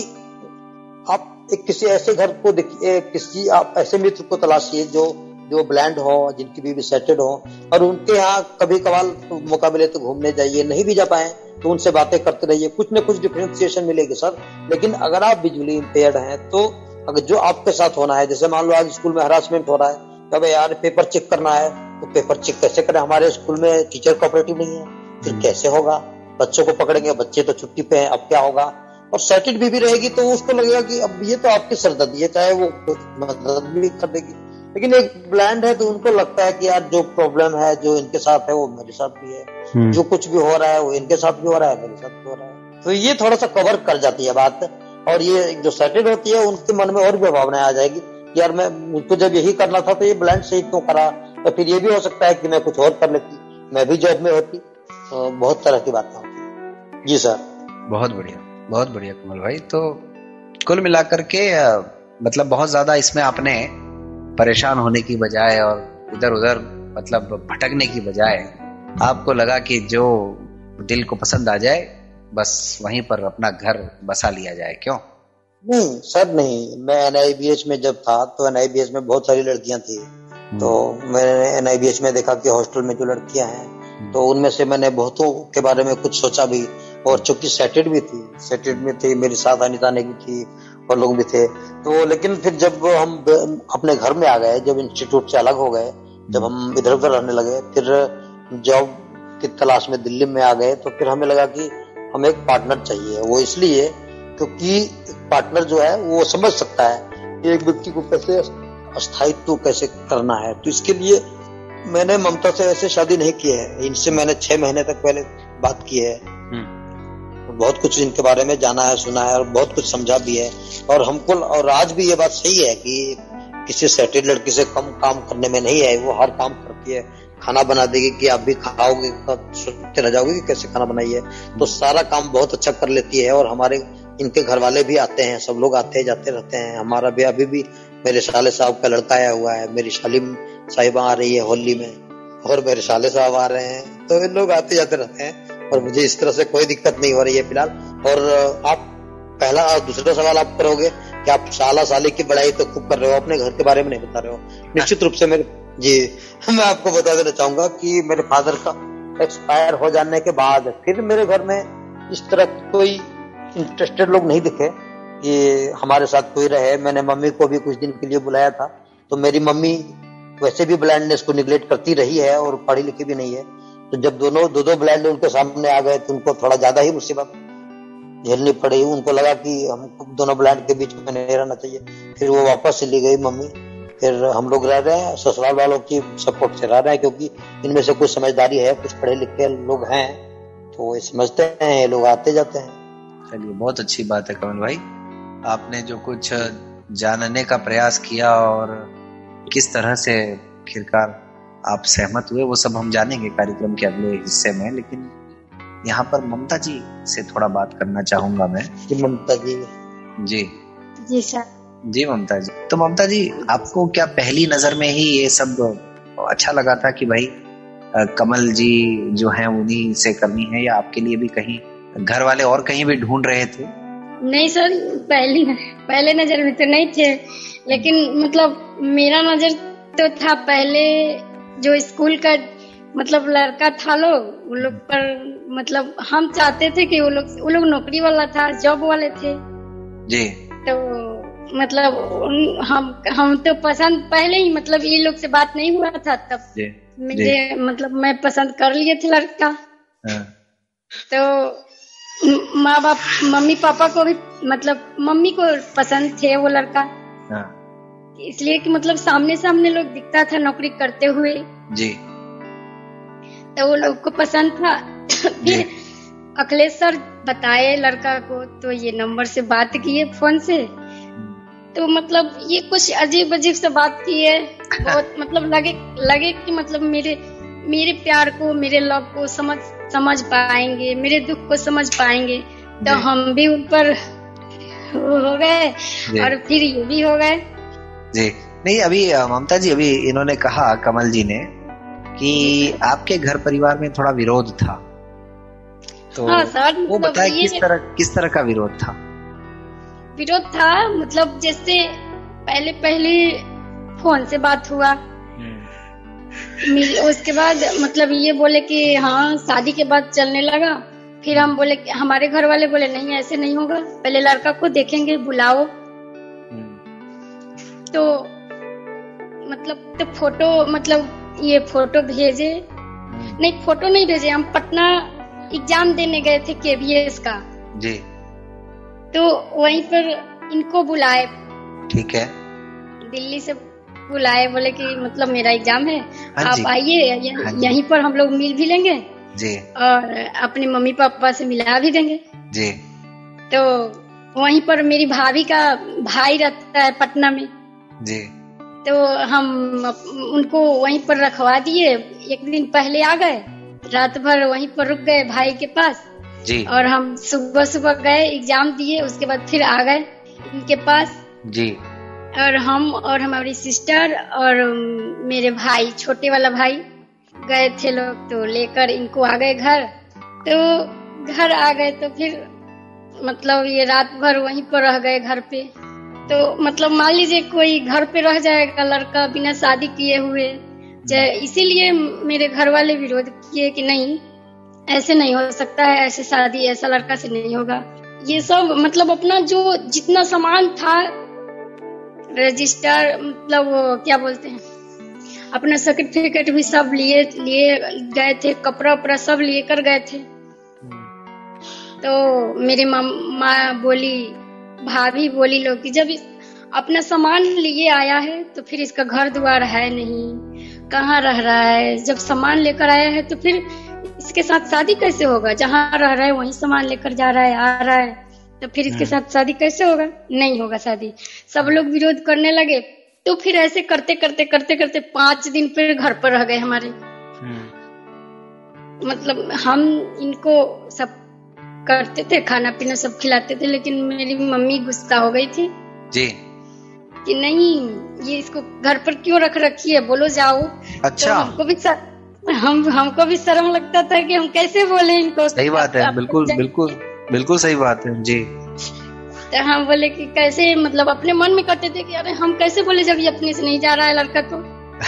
आप एक किसी ऐसे घर को देखिए, किसी आप ऐसे मित्र को तलाशिए जो जो ब्लाइंड हो, जिनकी बीवी सेटेड हो, और उनके यहाँ कभी कभार मौका मिले तो घूमने जाइए, नहीं भी जा पाए तो उनसे बातें करते रहिए, कुछ न कुछ डिफरेंशिएशन मिलेगी सर। लेकिन अगर आप विजुअली इम्पेयर्ड हैं तो अगर जो आपके साथ होना है, जैसे मान लो आज स्कूल में हरासमेंट हो रहा है, तब यार पेपर चेक करना है तो पेपर चेक कैसे करें, हमारे स्कूल में टीचर कोऑपरेटिव नहीं है, फिर कैसे होगा, बच्चों को पकड़ेंगे, बच्चे तो छुट्टी पे हैं, अब क्या होगा। और सेटेड बीवी रहेगी तो उसको लगेगा कि अब ये तो आपकी सरदर्दी है, चाहे वो मदद भी कर देगी। लेकिन एक ब्लाइंड है तो उनको लगता है कि यार जो प्रॉब्लम है जो इनके साथ है वो मेरे साथ भी है, जो कुछ भी हो रहा है वो इनके साथ भी हो रहा है, मेरे साथ भी हो रहा है। तो ये थोड़ा सा कवर कर जाती है बात। और ये जो सेटेड होती है उनके मन में और भी भावनाएं आ जाएगी कि यार मैं मुझको जब यही करना था तो ये ब्लाइंड से ही क्यों करा, तो फिर ये भी हो सकता है कि मैं कुछ और कर लेती, मैं भी जॉब में होती। तो बहुत तरह की बातें होती है जी सर। बहुत बढ़िया, बहुत बढ़िया कमल भाई। तो कुल मिलाकर के मतलब बहुत ज्यादा इसमें आपने परेशान होने की बजाय और इधर उधर मतलब भटकने की बजाय आपको लगा कि जो दिल को पसंद आ जाए बस वहीं पर अपना घर बसा लिया जाए, क्यों? नहीं सर नहीं, मैं एन आई बी एच में जब था तो एन आई बी एच में बहुत सारी लड़कियां थी, तो मैंने एन आई बी एच में देखा कि हॉस्टल में जो लड़कियां हैं तो उनमें से मैंने बहुतों के बारे में कुछ सोचा भी, और चूंकि सेटेड भी थी सेटेड में थी मेरी साथ अनिता नेगी थी और लोग भी थे। तो लेकिन फिर जब हम अपने घर में आ गए, जब इंस्टीट्यूट से अलग हो गए, जब हम इधर उधर रहने लगे, फिर जॉब की तलाश में दिल्ली में आ गए, तो फिर हमें लगा कि हमें एक पार्टनर चाहिए। वो इसलिए क्योंकि पार्टनर जो है वो समझ सकता है कि एक व्यक्ति को कैसे अस्थायित्व कैसे करना है। तो इसके लिए मैंने ममता से ऐसे शादी नहीं की है, इनसे मैंने छह महीने तक पहले बात की है, बहुत कुछ इनके बारे में जाना है, सुना है और बहुत कुछ समझा भी है। और हमको और आज भी ये बात सही है कि किसी सेटेड लड़की से कम काम करने में नहीं है, वो हर काम करती है, खाना बना देगी कि आप भी खाओगे सोचते रह जाओगे कि कैसे खाना बनाई है, तो सारा काम बहुत अच्छा कर लेती है। और हमारे इनके घर वाले भी आते हैं, सब लोग आते जाते रहते हैं। हमारा भी अभी भी मेरे साले साहब का लड़का आया हुआ है, मेरी शालीम साहिबा आ रही है होली में और मेरे साले साहब आ रहे हैं, तो इन लोग आते जाते रहते हैं और मुझे इस तरह से कोई दिक्कत नहीं हो रही है फिलहाल। और आप पहला और दूसरा सवाल आप करोगे कि आप साला साली की बड़ाई तो खूब कर रहे हो, अपने घर के बारे में नहीं बता रहे हो। निश्चित रूप से मेरे जी मैं आपको बता देना चाहूंगा कि मेरे फादर का एक्सपायर हो जाने के बाद फिर मेरे घर में इस तरह कोई इंटरेस्टेड लोग नहीं दिखे कि हमारे साथ कोई रहे। मैंने मम्मी को भी कुछ दिन के लिए बुलाया था, तो मेरी मम्मी वैसे भी ब्लाइंडनेस को निगलेक्ट करती रही है और पढ़ी लिखी भी नहीं है। तो जब दोनों दो दो ब्लाइंड उनके सामने आ गए तो उनको थोड़ा ज्यादा ही मुसीबत झेलनी पड़ी। उनको लगा कि हमको दोनों ब्लाइंड के बीच में नहीं रहना चाहिए, फिर वो वापस चली गई मम्मी। फिर हम लोग रह रहे हैं, ससुराल वालों की सपोर्ट से रह रहे हैं, क्योंकि इनमें से कुछ समझदारी है, कुछ पढ़े लिखे लोग हैं, तो ये समझते हैं, ये लोग आते जाते हैं। चलिए बहुत अच्छी बात है कमल भाई, आपने जो कुछ जानने का प्रयास किया और किस तरह से आखिरकार आप सहमत हुए वो सब हम जानेंगे कार्यक्रम के अगले हिस्से में। लेकिन यहाँ पर ममता जी से थोड़ा बात करना चाहूंगा मैं। जी ममता जी। जी जी सर। जी ममता जी, तो ममता जी आपको क्या पहली नजर में ही ये सब अच्छा लगा था कि भाई कमल जी जो हैं उन्हीं से करनी है, या आपके लिए भी कहीं घर वाले और कहीं भी ढूंढ रहे थे? नहीं सर, पहली पहले नजर में तो नहीं थे, लेकिन मतलब मेरा नजर तो था पहले जो स्कूल का मतलब लड़का था लोग वो लोग पर, मतलब हम चाहते थे कि वो लोग वो लोग नौकरी वाला था, जॉब वाले थे जी। तो मतलब हम हम तो पसंद पहले ही मतलब ये लोग से बात नहीं हुआ था तब जी, मुझे जी। मतलब मैं पसंद कर लिए थे लड़का। हाँ। तो माँ बाप मम्मी पापा को भी मतलब मम्मी को पसंद थे वो लड़का। हाँ। इसलिए कि मतलब सामने सामने लोग दिखता था नौकरी करते हुए जी, तो वो लोग को पसंद था। फिर अखिलेश सर बताए लड़का को, तो ये नंबर से बात किए फोन से, तो मतलब ये कुछ अजीब अजीब से बात की है। बहुत मतलब लगे लगे कि मतलब मेरे मेरे प्यार को, मेरे लव को समझ समझ पाएंगे, मेरे दुख को समझ पाएंगे, तो हम भी उन पर हो गए और फिर ये भी हो गए जी। नहीं, अभी ममता जी, अभी इन्होंने कहा, कमल जी ने, कि आपके घर परिवार में थोड़ा विरोध था, तो हाँ सर, वो बताए किस तरह किस तरह का विरोध था? विरोध था मतलब जैसे पहले पहले फोन से बात हुआ, उसके बाद मतलब ये बोले कि हाँ शादी के बाद चलने लगा। फिर हम बोले, हमारे घर वाले बोले नहीं ऐसे नहीं होगा, पहले लड़का को देखेंगे, बुलाओ। तो मतलब तो फोटो मतलब ये फोटो भेजे, नहीं फोटो नहीं भेजे, हम पटना एग्जाम देने गए थे केबीएस का जी, तो वहीं पर इनको बुलाए, ठीक है, दिल्ली से बुलाए, बोले कि मतलब मेरा एग्जाम है, हाँ आप आइए, यहीं पर हम लोग मिल भी लेंगे जी, और अपने मम्मी पापा से मिला भी देंगे जी। तो वहीं पर मेरी भाभी का भाई रहता है पटना में जी, तो हम उनको वहीं पर रखवा दिए। एक दिन पहले आ गए, रात भर वहीं पर रुक गए भाई के पास जी, और हम सुबह सुबह गए, एग्जाम दिए, उसके बाद फिर आ गए इनके पास जी। और हम और हमारी सिस्टर और मेरे भाई, छोटे वाला भाई गए थे लोग, तो लेकर इनको आ गए घर। तो घर आ गए तो फिर मतलब ये रात भर वहीं पर रह गए घर पे। तो मतलब मान लीजिए कोई घर पे रह जाएगा लड़का बिना शादी किए हुए, इसीलिए मेरे घर वाले विरोध किए कि नहीं ऐसे नहीं हो सकता है, ऐसे शादी ऐसा लड़का से नहीं होगा। ये सब मतलब अपना जो जितना सामान था, रजिस्टर मतलब वो क्या बोलते हैं, अपना सर्टिफिकेट भी सब लिए लिए गए थे, कपड़ा उपड़ा सब लिए कर गए थे। तो मेरी माँ बोली, भाभी बोली लोग कि जब अपना सामान लिए आया है तो फिर इसका घर द्वार है नहीं, कहाँ रह रहा है, जब सामान लेकर आया है तो फिर इसके साथ शादी कैसे होगा, जहाँ रह रहा है वहीं सामान लेकर जा रहा है, आ रहा है, तो फिर इसके साथ शादी कैसे होगा, नहीं होगा शादी। सब लोग विरोध करने लगे। तो फिर ऐसे करते करते करते करते पांच दिन फिर घर पर रह गए हमारे। मतलब हम इनको सब करते थे, खाना पीना सब खिलाते थे, लेकिन मेरी मम्मी गुस्सा हो गई थी जी कि नहीं ये इसको घर पर क्यों रख रखी है, बोलो जाओ। अच्छा। तो हमको भी सर, हम हमको भी शर्म लगता था कि हम कैसे बोले इनको। सही बात है, बिल्कुल बिल्कुल बिल्कुल सही बात है जी। तो हम बोले कि कैसे, मतलब अपने मन में कहते थे कि अरे हम कैसे बोले जब ये अपने से नहीं जा रहा है लड़का तो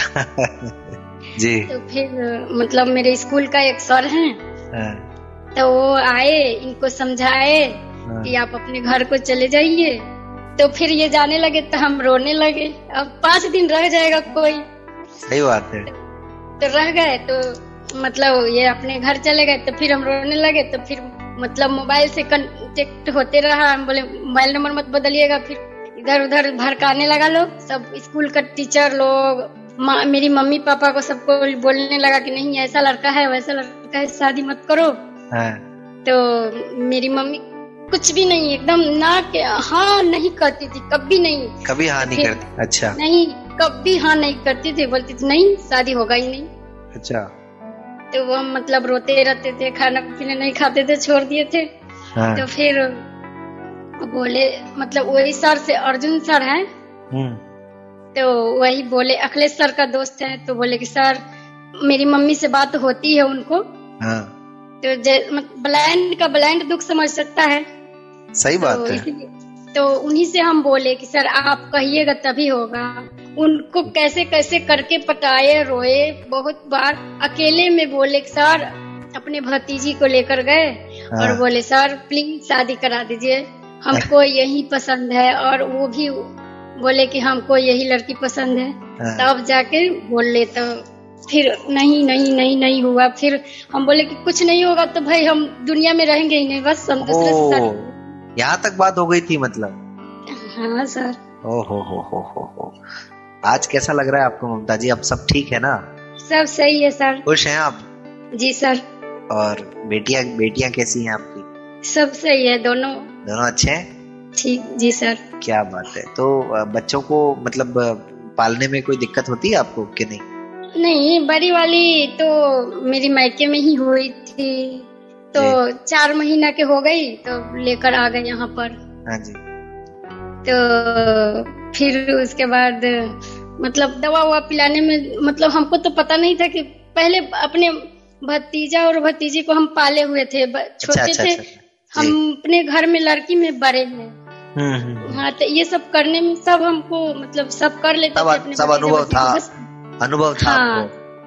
जी। तो फिर मतलब मेरे स्कूल का एक सर हैं, तो वो आए, इनको समझाए कि आप अपने घर को चले जाइए। तो फिर ये जाने लगे तो हम रोने लगे, अब पांच दिन रह जाएगा कोई। सही बात है। तो रह गए, तो मतलब ये अपने घर चले गए, तो फिर हम रोने लगे। तो फिर मतलब मोबाइल से कांटेक्ट होते रहा, हम बोले मोबाइल नंबर मत बदलिएगा। फिर इधर उधर भड़काने लगा लोग, सब स्कूल का टीचर लोग, मेरी मम्मी पापा को सबको बोलने लगा कि नहीं ऐसा लड़का है वैसा लड़का है, शादी मत करो। हाँ। तो मेरी मम्मी कुछ भी नहीं, एकदम ना के हाँ नहीं करती थी, कभी नहीं, कभी हाँ नहीं करती। अच्छा। नहीं, कभी हाँ नहीं करती थी, बोलती थी नहीं शादी होगा ही नहीं। अच्छा। तो वो हम मतलब रोते रहते थे, खाना पीना नहीं खाते थे, छोड़ दिए थे। हाँ। तो फिर बोले, मतलब वही सर से, अर्जुन सर हैं, तो वही बोले, अखिलेश सर का दोस्त है, तो बोले कि सर मेरी मम्मी से बात होती है उनको। हाँ। तो ब्लाइंड का ब्लाइंड दुख समझ सकता है। सही बात तो है। तो उन्हीं से हम बोले कि सर आप कहिएगा तभी होगा। उनको कैसे कैसे करके पटाए, रोए बहुत बार, अकेले में बोले सर अपने भतीजी को लेकर गए। हाँ। और बोले सर प्लीज शादी करा दीजिए, हमको यही पसंद है। और वो भी बोले कि हमको यही लड़की पसंद है। हाँ। तब जाके बोले, तो फिर नहीं नहीं नहीं नहीं हुआ। फिर हम बोले कि कुछ नहीं होगा तो भाई हम दुनिया में रहेंगे ही नहीं, बस हम दूसरे से। यहाँ तक बात हो गई थी मतलब? हाँ सर। ओ हो हो हो हो हो। आज कैसा लग रहा है आपको ममता जी? अब सब ठीक है ना? सब सही है सर। खुश हैं आप? जी सर। और बेटियां बेटियां कैसी हैं आपकी? सब सही है, दोनों दोनों अच्छे हैं? ठीक जी सर। क्या बात है। तो बच्चों को मतलब पालने में कोई दिक्कत होती है आपको कि नहीं? नहीं, बड़ी वाली तो मेरी मायके में ही हुई थी, तो चार महीना के हो गई तो लेकर आ गए यहाँ पर। हाँ जी। तो फिर उसके बाद मतलब दवा ववा पिलाने में मतलब हमको तो पता नहीं था कि पहले अपने भतीजा और भतीजी को हम पाले हुए थे, छोटे अच्छा, थे। अच्छा, हम अपने घर में लड़की में बड़े हैं। हाँ, तो ये सब करने में सब हमको मतलब सब कर लेते थे अपने सब अनुभव था अनुभव था हाँ,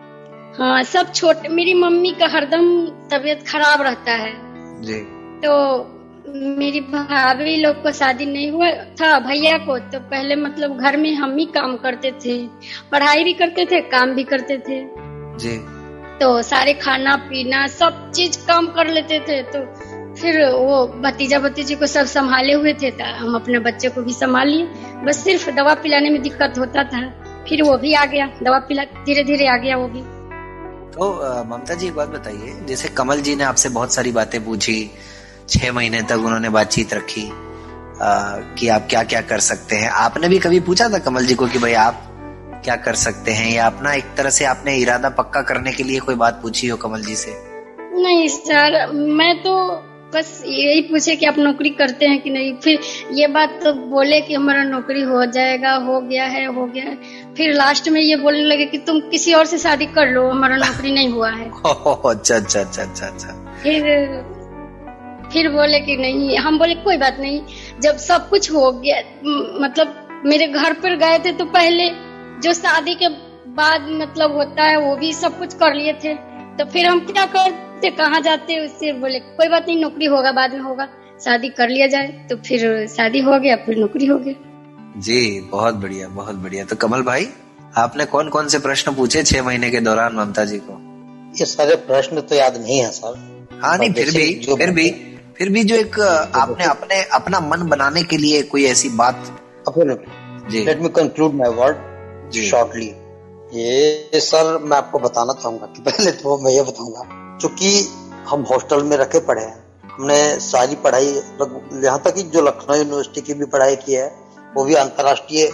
हाँ सब छोटे। मेरी मम्मी का हरदम तबीयत खराब रहता है जी। तो मेरी भाभी लोग को शादी नहीं हुआ था, भैया को, तो पहले मतलब घर में हम ही काम करते थे, पढ़ाई भी करते थे, काम भी करते थे जी। तो सारे खाना पीना सब चीज काम कर लेते थे। तो फिर वो भतीजा भतीजी को सब संभाले हुए थे, तो हम अपने बच्चे को भी संभाल लिए। बस सिर्फ दवा पिलाने में दिक्कत होता था, फिर वो भी आ गया, दवा पिला धीरे धीरे आ गया वो भी। तो ममता जी एक बात बताइए, जैसे कमल जी ने आपसे बहुत सारी बातें पूछी, छह महीने तक उन्होंने बातचीत रखी आ, कि आप क्या क्या कर सकते हैं। आपने भी कभी पूछा था कमल जी को कि भाई आप क्या कर सकते हैं, या अपना एक तरह से आपने इरादा पक्का करने के लिए कोई बात पूछी हो कमल जी से? नहीं सर, मैं तो बस यही पूछे कि आप नौकरी करते हैं कि नहीं। फिर ये बात तो बोले कि हमारा नौकरी हो जाएगा, हो गया है हो गया है। फिर लास्ट में ये बोलने लगे कि तुम किसी और से शादी कर लो, हमारा नौकरी नहीं हुआ है। अच्छा अच्छा अच्छा अच्छा अच्छा। फिर फिर बोले कि नहीं, हम बोले कोई बात नहीं, जब सब कुछ हो गया मतलब मेरे घर पर गए थे तो पहले जो शादी के बाद मतलब होता है वो भी सब कुछ कर लिए थे, तो फिर हम क्या करते, कहाँ जाते। उससे बोले कोई बात नहीं, नौकरी होगा बाद में होगा, शादी कर लिया जाए। तो फिर शादी हो गया, फिर नौकरी हो गया। जी बहुत बढ़िया बहुत बढ़िया। तो कमल भाई, आपने कौन कौन से प्रश्न पूछे छह महीने के दौरान ममता जी को? ये सारे प्रश्न तो याद नहीं है सर। हाँ नहीं, फिर भी फिर भी फिर भी जो एक आपने अपने अपना मन बनाने के लिए कोई ऐसी बात। Let me conclude my word shortly. ये सर मैं आपको बताना चाहूंगा कि पहले तो मैं ये बताऊंगा, क्योंकि हम हॉस्टल में रखे पढ़े हैं, हमने सारी पढ़ाई यहाँ तक कि जो लखनऊ यूनिवर्सिटी की भी पढ़ाई की है वो भी अंतर्राष्ट्रीय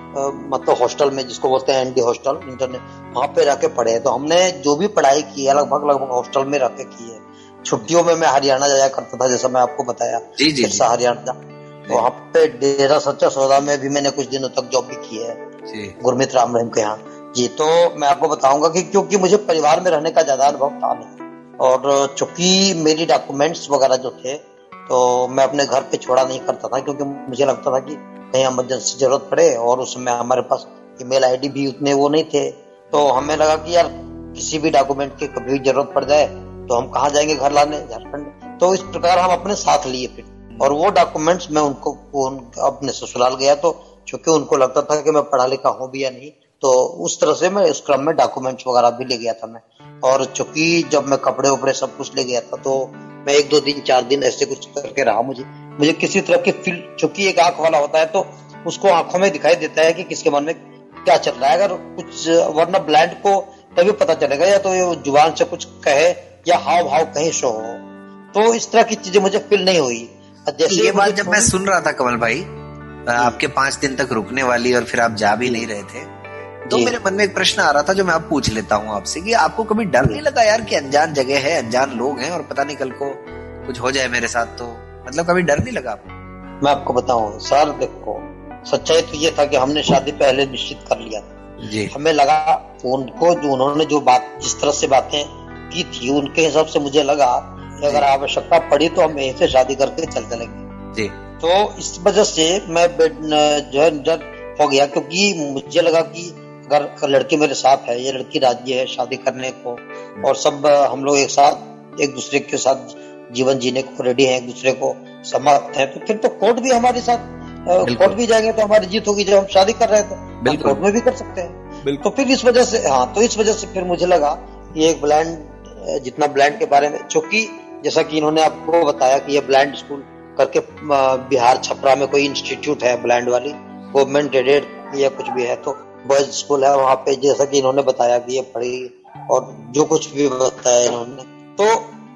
मतलब हॉस्टल में, जिसको बोलते हैं एनडी हॉस्टल इंटरनेट, वहाँ पे रह के पढ़े हैं। तो हमने जो भी पढ़ाई की है लगभग लगभग हॉस्टल में रह के की है। छुट्टियों में मैं हरियाणा जाया करता था, जैसा मैं आपको बताया, सिरसा हरियाणा। तो वहाँ पे डेरा सच्चा सौदा में भी मैंने कुछ दिनों तक जॉब भी की है, गुरमीत राम रहीम के यहाँ जी। तो मैं आपको बताऊंगा कि क्योंकि मुझे परिवार में रहने का ज्यादा अनुभव था नहीं, और चूंकि मेरी डॉक्यूमेंट्स वगैरह जो थे तो मैं अपने घर पे छोड़ा नहीं करता था, क्योंकि मुझे लगता था कि कहीं इमरजेंसी जरूरत पड़े, और उस समय हमारे पास ईमेल आईडी भी उतने वो नहीं थे। तो हमें लगा कि यार किसी भी डॉक्यूमेंट की कभी जरूरत पड़ जाए तो हम कहाँ जाएंगे घर लाने, झारखंड। तो इस प्रकार हम अपने साथ लिए फिर, और वो डॉक्यूमेंट्स में उनको उन, अपने ससुराल गया तो चूंकि उनको लगता था कि मैं पढ़ा लिखा हूँ भी या नहीं, तो उस तरह से मैं इस क्रम में डॉक्यूमेंट्स वगैरह भी ले गया था मैं। और चूंकि जब मैं कपड़े उपड़े सब कुछ ले गया था तो मैं एक दो दिन चार दिन ऐसे कुछ करके रहा। मुझे मुझे किसी तरह की फील, चूंकि एक आंख वाला होता है तो उसको आंखों में दिखाई देता है कि किसके मन में क्या चल रहा है। अगर कुछ, वरना ब्लाइंड को तभी पता चलेगा, या तो ये जुबान से कुछ कहे या हाव भाव कहीं शो हो। तो इस तरह की चीजें मुझे फील नहीं हुई। जैसे ये बात जब मैं सुन रहा था कमल भाई, आपके पांच दिन तक रुकने वाली और फिर आप जा भी नहीं रहे थे, तो मेरे मन में एक प्रश्न आ रहा था जो मैं आप पूछ लेता हूँ आपसे, कि आपको कभी डर नहीं लगा यार कि अनजान जगह है, अनजान लोग हैं, और पता नहीं कल को कुछ हो जाए मेरे साथ? तो मतलब कभी डर नहीं लगा आपको? मैं आपको बताऊं सर, देखो सच्चाई तो ये था कि हमने शादी पहले निश्चित कर लिया था जी। हमें लगा उनको जो उन्होंने जो बात जिस तरह से बातें की थी उनके हिसाब से मुझे लगा कि अगर आवश्यकता पड़ी तो हम यहीं से शादी करके चल चलेंगे जी। तो इस वजह से मैं जो है डर हो गया, क्योंकि मुझे लगा कि अगर लड़की मेरे साथ है, ये लड़की राजी है शादी करने को, और सब हम लोग एक साथ एक दूसरे के साथ जीवन जीने को रेडी हैं, एक दूसरे को समर्थ हैं, तो फिर तो कोर्ट भी हमारे साथ, कोर्ट भी जाएंगे तो हमारी जीत होगी। जब हम शादी कर रहे थे कोर्ट में भी कर सकते हैं। तो फिर इस वजह से हाँ तो इस वजह से फिर मुझे लगा कि एक ब्लाइंड, जितना ब्लाइंड के बारे में, चूंकि जैसा कि इन्होंने आपको बताया कि ये ब्लाइंड स्कूल करके बिहार छपरा में कोई इंस्टीट्यूट है ब्लाइंड वाली, गवर्नमेंट एडेड या कुछ भी है, तो बॉयज स्कूल है वहाँ पे, जैसा कि इन्होंने बताया कि ये पढ़ी और जो कुछ भी बताया इन्होंने, तो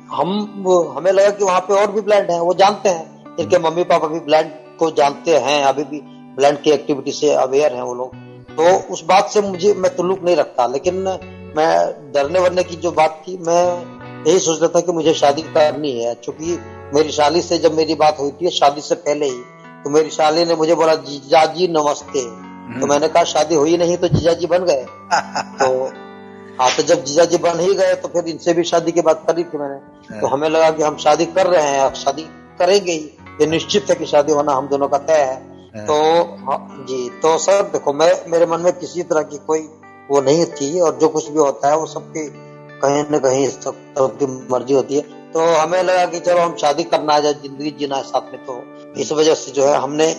हम वो, हमें लगा कि वहाँ पे और भी ब्लाइंड हैं, वो जानते हैं, इनके मम्मी पापा भी ब्लाइंड को जानते हैं, अभी भी ब्लाइंड की एक्टिविटी से अवेयर हैं वो लोग। तो उस बात से मुझे मैं ताल्लुक नहीं रखता, लेकिन मैं डरने वरने की जो बात की, मैं यही सोच रहा था कि मुझे शादी करनी है। चूंकि मेरी साली से जब मेरी बात हुई थी शादी से पहले ही, तो मेरी साली ने मुझे बोला जीजा जी नमस्ते, तो मैंने कहा शादी हुई नहीं तो जीजा जी बन गए। तो हाँ, तो जब जीजा जी बन ही गए तो फिर इनसे भी शादी की बात करी थी मैंने। तो हमें लगा कि हम शादी कर रहे हैं, अब शादी करेंगे ही, ये निश्चित है कि शादी होना हम दोनों का तय है। तो हाँ जी, तो सर देखो, मैं मेरे मन में किसी तरह की कोई वो नहीं थी, और जो कुछ भी होता है वो सबकी कहीं न कहीं सबकी मर्जी होती है। तो हमें लगा कि चलो हम शादी करना है, जिंदगी जीना है साथ में। तो इस वजह से जो है हमने,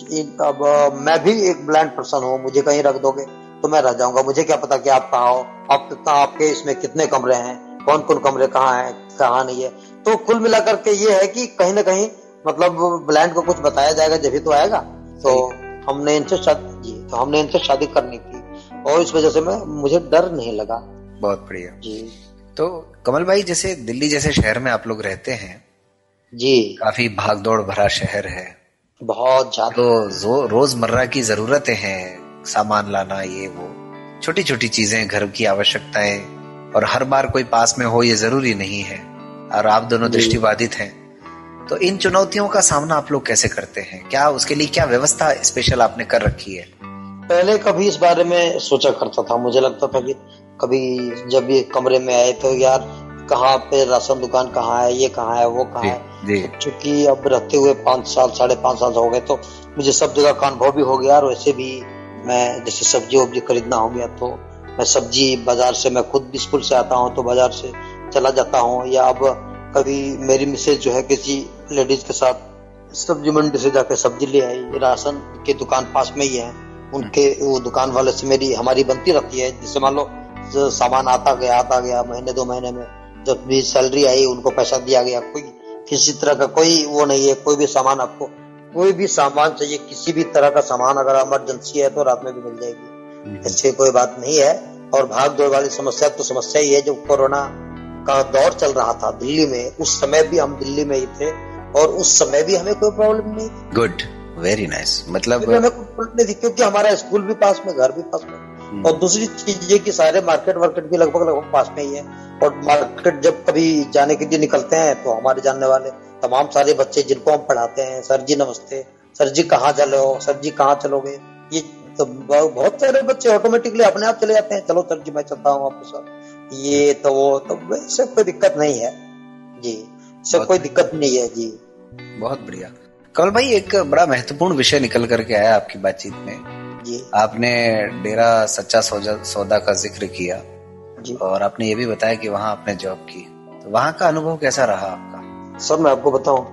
अब मैं भी एक ब्लाइंड पर्सन हूँ, मुझे कहीं रख दोगे तो मैं रह जाऊंगा, मुझे क्या पता कि आप कहाँ हो, आप कहाँ, आपके इसमें कितने कमरे हैं, कौन कौन कमरे कहाँ हैं, कहाँ नहीं है। तो कुल मिलाकर के ये है कि कहीं ना कहीं मतलब ब्लाइंड को कुछ बताया जाएगा जब ही तो आएगा। तो हमने इनसे शादी जी तो हमने इनसे शादी करनी थी, और इस वजह से मैं मुझे डर नहीं लगा। बहुत बढ़िया जी। तो कमल भाई, जैसे दिल्ली जैसे शहर में आप लोग रहते हैं जी, काफी भागदौड़ भरा शहर है, बहुत ज्यादा। तो रोजमर्रा की जरूरतें हैं, सामान लाना, ये वो छोटी छोटी चीजें, घर की आवश्यकताएं, और हर बार कोई पास में हो ये जरूरी नहीं है, और आप दोनों दृष्टिबाधित हैं। तो इन चुनौतियों का सामना आप लोग कैसे करते हैं? क्या उसके लिए क्या व्यवस्था स्पेशल आपने कर रखी है? पहले कभी इस बारे में सोचा करता था, मुझे लगता था कि कभी जब ये कमरे में आए तो यार कहाँ पे राशन दुकान कहाँ है, ये कहाँ है, वो कहाँ है। तो चूंकि अब रहते हुए पांच साल साढ़े पांच साल हो गए, तो मुझे सब जगह का अनुभव भी हो गया। और वैसे भी मैं जैसे सब्जी वब्जी खरीदना हो गया, तो मैं सब्जी बाजार से, मैं खुद भी स्कूल से आता हूँ तो बाजार से चला जाता हूँ, या अब कभी मेरी मिसेज जो है किसी लेडीज के साथ सब्जी मंडी से जाकर सब्जी ले आई, राशन की दुकान पास में ही है, उनके वो दुकान वाले से मेरी हमारी बनती रहती है, जिससे मान लो सामान आता गया आता गया महीने दो महीने में जब भी सैलरी आई उनको पैसा दिया गया। कोई किसी तरह का कोई वो नहीं है, कोई भी सामान आपको कोई भी सामान चाहिए, किसी भी तरह का सामान अगर इमरजेंसी है तो रात में भी मिल जाएगी, ऐसी कोई बात नहीं है। और भाग दौड़ वाली समस्या तो समस्या ही है। जब कोरोना का दौर चल रहा था दिल्ली में, उस समय भी हम दिल्ली में ही थे, और उस समय भी हमें कोई प्रॉब्लम नहीं थी। Good, very nice. मतलब हमें कोई प्रॉब्लम नहीं थी, क्योंकि हमारा स्कूल भी पास में, घर भी पास में, और दूसरी चीज ये कि सारे मार्केट वार्केट भी लगभग लगभग पास में ही है। और मार्केट जब कभी जाने के लिए निकलते हैं तो हमारे जानने वाले तमाम सारे बच्चे जिनको हम पढ़ाते हैं, सर जी नमस्ते, सर जी कहाँ चले हो, सर जी कहाँ चलोगे, ये तो बहुत सारे बच्चे ऑटोमेटिकली अपने आप चले जाते हैं, चलो सर जी मैं चलता हूँ आपके साथ, ये तो वो तो इससे कोई दिक्कत नहीं है जी, इससे कोई दिक्कत नहीं है जी। बहुत बढ़िया। कमल भाई, एक बड़ा महत्वपूर्ण विषय निकल करके आया आपकी बातचीत में जी। आपने डेरा सच्चा सौदा का जिक्र किया जी, और आपने ये भी बताया कि वहाँ आपने जॉब की, तो वहाँ का अनुभव कैसा रहा आपका? सर मैं आपको बताऊं,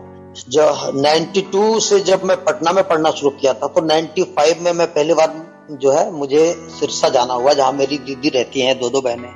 जब बानवे से जब मैं पटना में पढ़ना शुरू किया था, तो पचानवे में मैं पहली बार जो है मुझे सिरसा जाना हुआ, जहाँ मेरी दीदी रहती हैं, दो दो बहनें।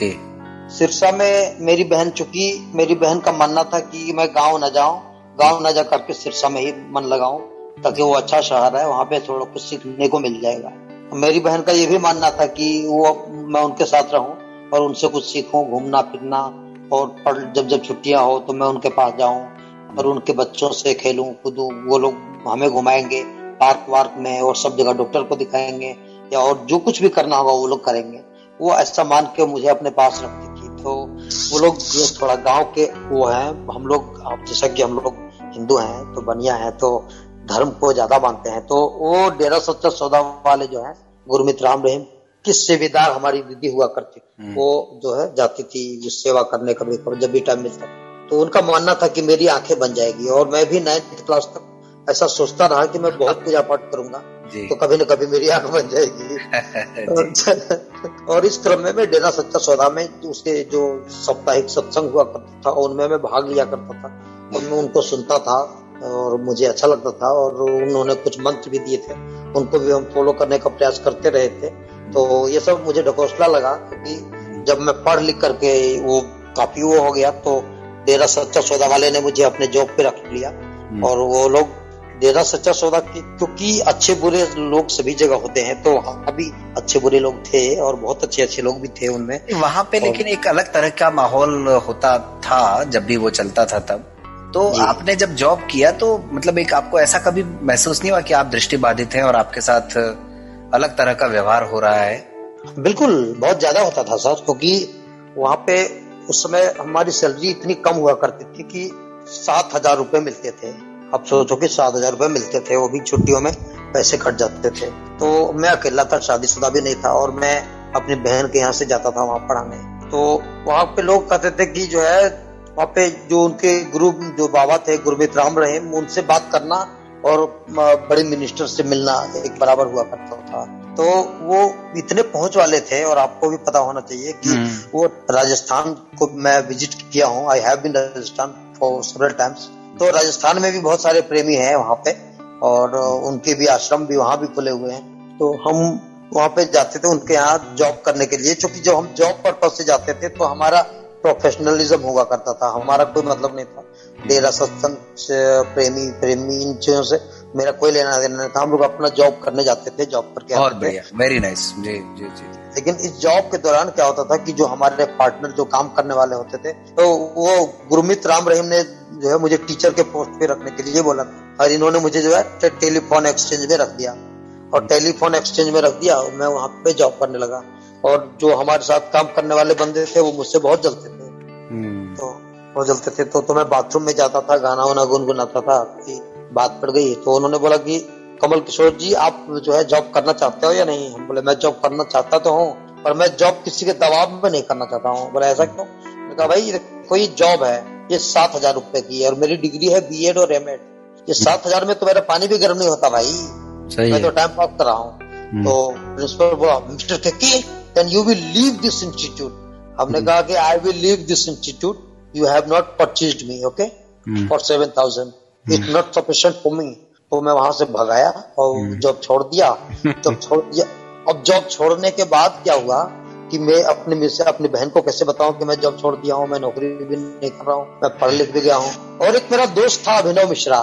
सिरसा में मेरी बहन, चुकी मेरी बहन का मानना था कि मैं गांव न जाऊं, गांव न जा करके सिरसा में ही मन लगाऊं, ताकि वो अच्छा शहर है, वहां पे थोड़ा कुछ सीखने को मिल जाएगा। मेरी बहन का ये भी मानना था कि वो मैं उनके साथ रहूं और उनसे कुछ सीखूं, घूमना फिरना, और जब जब छुट्टियां हो तो मैं उनके पास जाऊं और उनके बच्चों से खेलूं कूदूं, वो लोग हमें घुमाएंगे पार्क वार्क में, और सब जगह डॉक्टर को दिखाएंगे, या और जो कुछ भी करना होगा वो लोग करेंगे। वो ऐसा मान के मुझे अपने पास रखती थी। तो वो लोग जो थोड़ा गांव के वो हैं, हम लोग जैसा कि हम लोग हिंदू हैं तो बनिया हैं, तो धर्म को ज्यादा मानते हैं। तो वो डेरा सच्चा सौदा वाले जो है गुरमीत राम रहीम की सेवेदार हमारी दीदी हुआ करती, वो जो है जाती थी सेवा करने, कभी कभी जब भी टाइम मिलता। तो उनका मानना था कि मेरी आंखें बन जाएगी, और मैं भी नाइन्थ क्लास तक ऐसा सोचता रहा कि मैं बहुत पूजा पाठ करूंगा तो कभी न कभी मेरी आंख बन जाएगी। और, और इस क्रम में मैं डेरा सच्चा सौदा में उसके जो साप्ताहिक सत्संग हुआ करता था उनमें मैं भाग लिया करता था, और मैं उनको सुनता था और मुझे अच्छा लगता था। और उन्होंने कुछ मंत्र भी दिए थे, उनको भी हम फॉलो करने का प्रयास करते रहे थे। तो ये सब मुझे ढकोसला लगा, क्योंकि जब मैं पढ़ लिख करके वो काफी वो हो गया, तो डेरा सच्चा सौदा वाले ने मुझे अपने जॉब पे रख लिया। और वो लोग डेरा सच्चा सौदा की, क्योंकि अच्छे बुरे लोग सभी जगह होते हैं, तो वहाँ भी अच्छे बुरे लोग थे और बहुत अच्छे अच्छे लोग भी थे उनमें वहाँ पे। लेकिन एक अलग तरह का माहौल होता था था जब भी वो चलता था तब, तो आपने जब जॉब किया तो मतलब एक आपको ऐसा कभी महसूस नहीं हुआ कि आप दृष्टिबाधित हैं और आपके साथ अलग तरह का व्यवहार हो रहा है? बिल्कुल, बहुत ज्यादा होता था सर, क्योंकि वहाँ पे उस समय हमारी सैलरी इतनी कम हुआ करती थी कि सात हजार रुपए मिलते थे। अब सोचो कि सात हजार रुपए मिलते थे, वो भी छुट्टियों में पैसे कट जाते थे। तो मैं अकेला था, शादीशुदा भी नहीं था, और मैं अपनी बहन के यहाँ से जाता था वहाँ पढ़ाने। तो वहाँ पे लोग कहते थे कि जो है वहाँ पे जो उनके गुरु जो बाबा थे गुरमीत राम रहीम, उनसे बात करना और बड़े मिनिस्टर से मिलना एक बराबर हुआ करता था। तो वो इतने पहुंच वाले थे, और आपको भी पता होना चाहिए कि वो राजस्थान को मैं विजिट किया हूँ। I have been Rajasthan for several times. तो राजस्थान में भी बहुत सारे प्रेमी हैं वहाँ पे, और उनके भी आश्रम भी वहाँ भी खुले हुए हैं। तो हम वहाँ पे जाते थे उनके यहाँ जॉब करने के लिए, क्योंकि जब हम जॉब पर्पज से जाते थे तो हमारा प्रोफेशनलिज्म हुआ करता था, हमारा कोई मतलब नहीं था डेरा सत्संग से, प्रेमी प्रेमी इन चीजों से मेरा कोई लेना देना नहीं था। हम लोग अपना जॉब करने जाते थे, जॉब करके बहुत बढ़िया, वेरी नाइस। जी जी जी। लेकिन इस जॉब के दौरान क्या होता था कि जो हमारे पार्टनर जो काम करने वाले होते थे, तो वो गुरमीत राम रहीम ने जो है मुझे टीचर के पोस्ट पे रखने के लिए बोला था, और इन्होंने मुझे जो है टेलीफोन एक्सचेंज में रख दिया, और टेलीफोन एक्सचेंज में रख दिया, मैं वहाँ पे जॉब करने लगा। और जो हमारे साथ काम करने वाले बंदे थे वो मुझसे बहुत जलते थे। तो बहुत जलते थे तो, तो मैं बाथरूम में जाता था, गाना वाना गुनगुनाता था कि बात पड़ गई। तो उन्होंने बोला कि कमल किशोर जी, आप जो है जॉब करना चाहते हो या नहीं? हम बोले मैं जॉब करना चाहता तो हूँ, पर मैं जॉब किसी के दबाव में नहीं करना चाहता हूँ। बोला ऐसा क्यों? मैंने कहा भाई कोई जॉब है, ये सात हजार रुपए की है, और मेरी डिग्री है बी एड और एम एड। ये सात हजार में तो मेरा पानी भी गर्म नहीं होता भाई, मैं तो टाइम पास कर रहा हूँ। तो प्रिंसिपल बोला mister KK, can you will leave this institute? हमने कहा कि I will leave this institute, you have not purchased me okay for seven thousand, it's not sufficient for me. तो मैं वहां से भगाया और जॉब छोड़ दिया। जॉब छोड़ दिया। अब जॉब छोड़ने के बाद क्या हुआ कि मैं अपने में से अपनी बहन को कैसे बताऊं कि मैं जॉब छोड़ दिया हूँ, मैं नौकरी भी नहीं कर रहा हूँ, मैं पढ़ लिख भी गया हूँ। और एक मेरा दोस्त था अभिनव मिश्रा,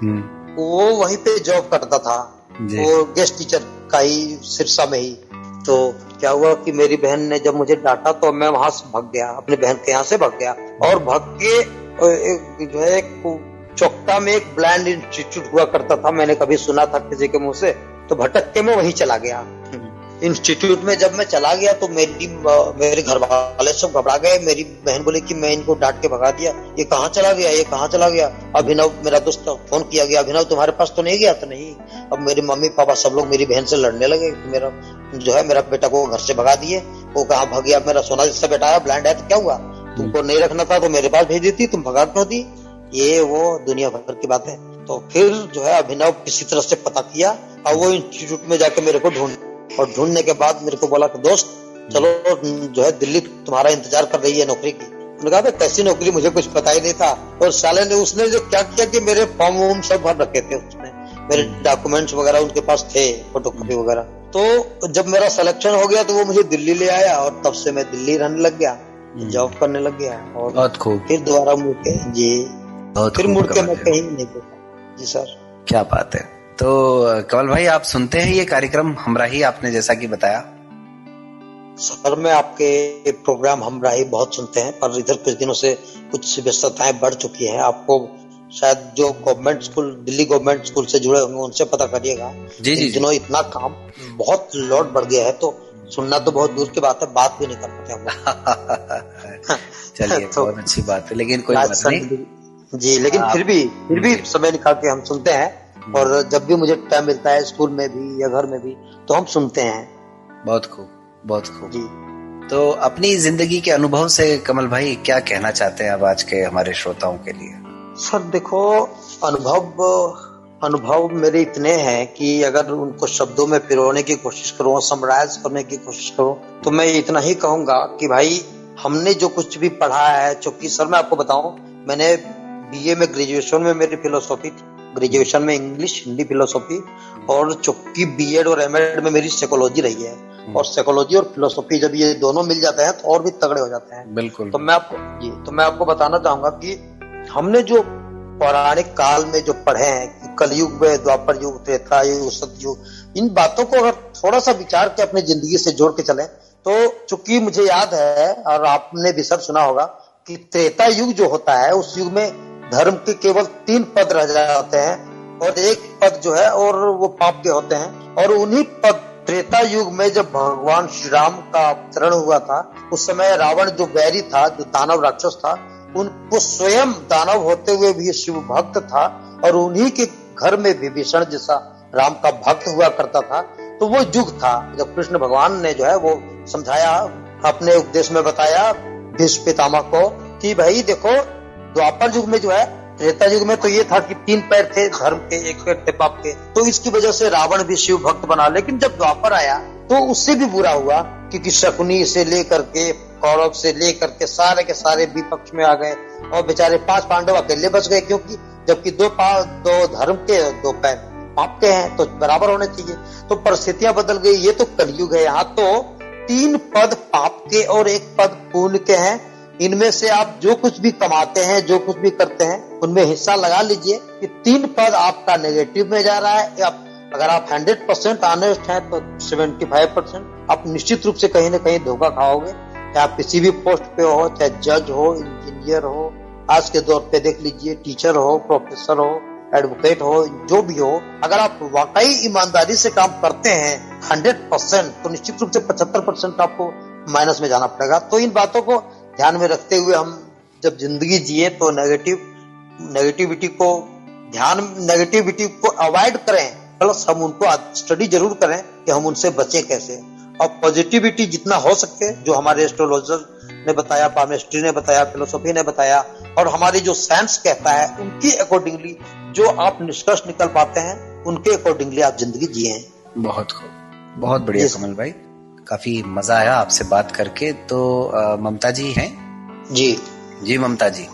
वो वहीं पे जॉब करता था, वो गेस्ट टीचर का ही सिरसा में ही। तो क्या हुआ कि मेरी बहन ने जब मुझे डांटा तो मैं वहां से भाग गया, अपनी बहन के यहाँ से भाग गया, और भाग के जो है चौकटा में एक ब्लाइंड इंस्टीट्यूट हुआ करता था, मैंने कभी सुना था किसी के मुंह से, तो भटक के मैं वहीं चला गया इंस्टीट्यूट में। जब मैं चला गया तो मेरी मेरे घर वाले सब घबरा गए। मेरी बहन बोली कि मैं इनको डांट के भगा दिया, ये कहाँ चला गया, ये कहाँ चला गया। अभिनव मेरा दोस्त फोन किया गया, अभिनव तुम्हारे पास तो नहीं गया? तो नहीं। अब मेरी मम्मी पापा सब लोग मेरी बहन से लड़ने लगे, मेरा जो है मेरा बेटा को घर से भगा दिए। वो कहाँ भाग गया? मेरा सोना जिससे बेटा है ब्लाइंड है तो क्या हुआ, तुमको नहीं रखना था तो मेरे पास भेज देती, तुम भगा क्यों दी? ये वो दुनिया भर की बात है। तो फिर जो है अभिनव किसी तरह से पता किया, और वो इंस्टीट्यूट में जाके मेरे को ढूंढ, और ढूंढने के बाद मेरे को बोला कि दोस्त चलो जो है दिल्ली तुम्हारा इंतजार कर रही है नौकरी की। मैंने कहा कैसी नौकरी, मुझे कुछ पता ही नहीं था। और साले ने उसने जो क्या किया कि मेरे फॉर्म वॉर्म सब भर रखे थे उसने, मेरे डॉक्यूमेंट्स वगैरह उनके पास थे, फोटोकॉपी वगैरह। तो जब मेरा सिलेक्शन हो गया तो वो मुझे दिल्ली ले आया, और तब से मैं दिल्ली रहने लग गया, जॉब करने लग गया। और बहुत खूब। फिर दोबारा मुड़ के जी फिर मुड़ के मैं कहीं नहीं गया। जी सर, क्या बात है। तो कमल भाई आप सुनते हैं ये कार्यक्रम हमराही, आपने जैसा कि बताया? सर मैं आपके प्रोग्राम हमराही बहुत सुनते हैं, पर इधर कुछ दिनों से कुछ व्यस्तताएं बढ़ चुकी हैं। आपको शायद जो government school, Delhi government school से जुड़े होंगे उनसे पता करिएगा। जी जी दिनों इतना काम, बहुत लोड बढ़ गया है, तो सुनना तो बहुत दूर की बात है, बात भी नहीं कर पाते हम। चलिए तो, बहुत अच्छी बात है, लेकिन कोई बात नहीं जी। लेकिन फिर भी फिर भी समय निकाल के हम सुनते हैं, और जब भी मुझे टाइम मिलता है स्कूल में भी या घर में भी तो हम सुनते हैं। बहुत खूब, बहुत खूब जी। तो अपनी जिंदगी के अनुभव से कमल भाई क्या कहना चाहते हैं अब आज के हमारे श्रोताओं के लिए? सर देखो, अनुभव अनुभव मेरे इतने हैं कि अगर उनको शब्दों में पिरोने की कोशिश करूँ, समराइज करने की कोशिश करूँ, तो मैं इतना ही कहूंगा कि भाई हमने जो कुछ भी पढ़ा है, चूंकि सर मैं आपको बताऊं, मैंने बीए में, ग्रेजुएशन में मेरी फिलोसॉफी थी, ग्रेजुएशन में इंग्लिश हिंदी फिलोसॉफी, और चूंकि बीएड और एमएड में मेरी साइकोलॉजी रही है, और साइकोलॉजी और फिलोसॉफी जब ये दोनों मिल जाते हैं तो और भी तगड़े हो जाते हैं। बिल्कुल। तो मैं आपको जी तो मैं आपको बताना चाहूंगा कि हमने जो पौराणिक काल में जो पढ़े हैं कि कलयुग में, द्वापर युग, त्रेता युग, सतयुग, इन बातों को अगर थोड़ा सा विचार के अपनी जिंदगी से जोड़ के चलें तो, चूंकि मुझे याद है और आपने भी सब सुना होगा कि त्रेता युग जो होता है उस युग में धर्म के केवल तीन पद रह जाते हैं और एक पद जो है और वो पाप के होते हैं। और उन्हीं पद त्रेता युग में जब भगवान श्री राम का अवतरण हुआ था उस समय रावण जो बैरी था, जो दानव राक्षस था, उनको स्वयं दानव होते हुए भी शिव भक्त था और उन्हीं के घर में विभीषण जैसा राम का भक्त हुआ करता था। तो वो युग था जब कृष्ण भगवान ने जो है वो समझाया, अपने उपदेश में बताया भीष्म पितामह को कि भाई देखो, द्वापर युग में जो है, त्रेता युग में तो ये था कि तीन पैर थे धर्म के, एक पैर थे पाप के, तो इसकी वजह से रावण भी शिव भक्त बना। लेकिन जब द्वापर आया तो उससे भी बुरा हुआ, क्योंकि शकुनी से लेकर के कौरव से लेकर के सारे के सारे विपक्ष में आ गए और बेचारे पांच पांडव अकेले बच गए, क्योंकि जबकि दो दो धर्म के दो पैर पाप के हैं तो बराबर होने चाहिए। तो परिस्थितियां बदल गई। ये तो कलयुग है। यहाँ तो तीन पद पाप के और एक पद पुण्य के हैं। इनमें से आप जो कुछ भी कमाते हैं, जो कुछ भी करते हैं, उनमें हिस्सा लगा लीजिए कि तीन पद आपका नेगेटिव में जा रहा है। आप अगर आप हंड्रेड परसेंट ऑनेस्ट हैं तो सेवेंटी फाइव परसेंट आप निश्चित रूप से कहीं ना कहीं धोखा खाओगे। चाहे आप किसी भी पोस्ट पे हो, चाहे जज हो, इंजीनियर हो, आज के दौर पे देख लीजिए टीचर हो, प्रोफेसर हो, एडवोकेट हो, जो भी हो, अगर आप वाकई ईमानदारी से काम करते हैं हंड्रेड परसेंट तो निश्चित रूप से पचहत्तर परसेंट आपको माइनस में जाना पड़ेगा। तो इन बातों को ध्यान में रखते हुए हम जब जिंदगी जिए तो नेगेटिव नेगेटिविटी को ध्यान नेगेटिविटी को अवॉइड करें, प्लस हम उनको स्टडी जरूर करें कि हम उनसे बचें कैसे। और पॉजिटिविटी जितना हो सके, जो हमारे एस्ट्रोलॉजर ने बताया, पामिस्ट्री ने बताया, फिलोसफी ने बताया और हमारी जो साइंस कहता है, उनकी अकॉर्डिंगली जो आप निष्कर्ष निकल पाते हैं उनके अकॉर्डिंगली आप जिंदगी जिए। बहुत खूब, बहुत बढ़िया कमल भाई, काफी मजा आया आपसे बात करके। तो आ, ममता जी हैं? जी जी ममता जी,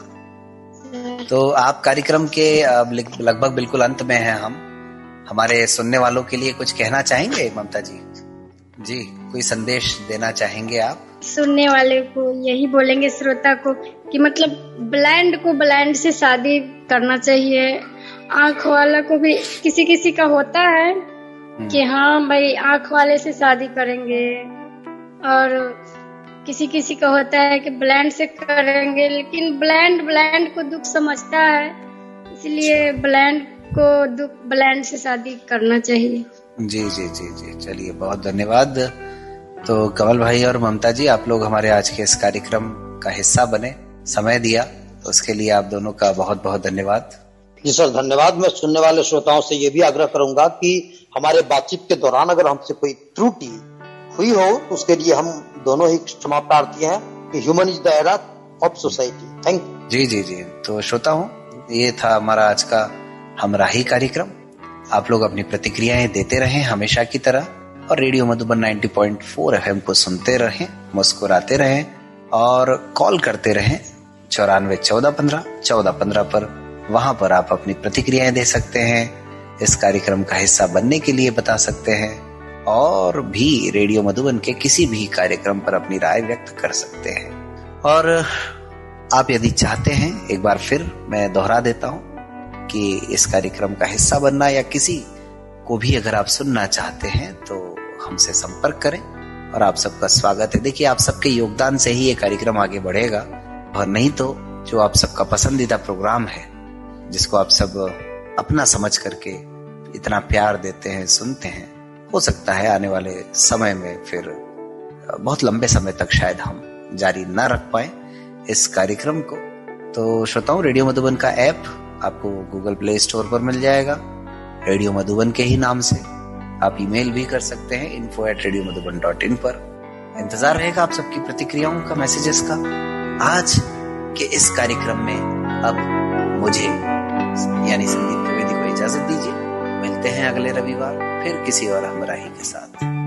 तो आप कार्यक्रम के लगभग बिल्कुल अंत में हैं। हम हमारे सुनने वालों के लिए कुछ कहना चाहेंगे ममता जी? जी, कोई संदेश देना चाहेंगे आप? सुनने वाले को यही बोलेंगे, श्रोता को, कि मतलब ब्लाइंड को ब्लाइंड से शादी करना चाहिए। आंख वाला को भी किसी किसी का होता है कि हाँ भाई आंख वाले से शादी करेंगे, और किसी किसी का होता है कि ब्लाइंड से करेंगे, लेकिन ब्लाइंड ब्लाइंड को दुख समझता है, इसलिए ब्लाइंड को दुख ब्लाइंड से शादी करना चाहिए। जी जी जी जी, चलिए बहुत धन्यवाद। तो कमल भाई और ममता जी, आप लोग हमारे आज के इस कार्यक्रम का हिस्सा बने, समय दिया, तो उसके लिए आप दोनों का बहुत बहुत धन्यवाद। जी सर, धन्यवाद। मैं सुनने वाले श्रोताओं से ये भी आग्रह करूंगा कि हमारे बातचीत के दौरान अगर हमसे कोई त्रुटि हुई हो तो उसके लिए हम दोनों ही क्षमा प्रार्थी हैं कि human is the era of society. Thank you. जी जी जी, तो श्रोता हूँ, ये था हमारा आज का हमराही कार्यक्रम। आप लोग अपनी प्रतिक्रियाएं देते रहें हमेशा की तरह, और रेडियो मधुबन नब्बे पॉइंट चार एफएम को सुनते रहें, मुस्कुराते रहें और कॉल करते रहें चौरानवे चौदह पंद्रह चौदह पंद्रह पर। वहां पर आप अपनी प्रतिक्रियाएं दे सकते हैं, इस कार्यक्रम का हिस्सा बनने के लिए बता सकते हैं, और भी रेडियो मधुबन के किसी भी कार्यक्रम पर अपनी राय व्यक्त कर सकते हैं। और आप यदि चाहते हैं, एक बार फिर मैं दोहरा देता हूं कि इस कार्यक्रम का हिस्सा बनना या किसी को भी अगर आप सुनना चाहते हैं तो हमसे संपर्क करें, और आप सबका स्वागत है। देखिए, आप सबके योगदान से ही ये कार्यक्रम आगे बढ़ेगा, और नहीं तो जो आप सबका पसंदीदा प्रोग्राम है, जिसको आप सब अपना समझ करके इतना प्यार देते हैं, सुनते हैं, हो सकता है आने वाले समय में फिर बहुत लंबे समय तक शायद हम जारी ना रख पाए इस कार्यक्रम को। तो श्रोताओं, रेडियो मधुबन का ऐप आपको गूगल प्ले स्टोर पर मिल जाएगा, रेडियो मधुबन के ही नाम से। आप ईमेल भी कर सकते हैं info at radio Madhuban dot in पर। इंतजार रहेगा आप सबकी प्रतिक्रियाओं का, मैसेजेस का। आज के इस कार्यक्रम में अब मुझे यानी संदीप त्रिवेदी को इजाजत दीजिए। मिलते हैं अगले रविवार फिर किसी और हमराही के साथ।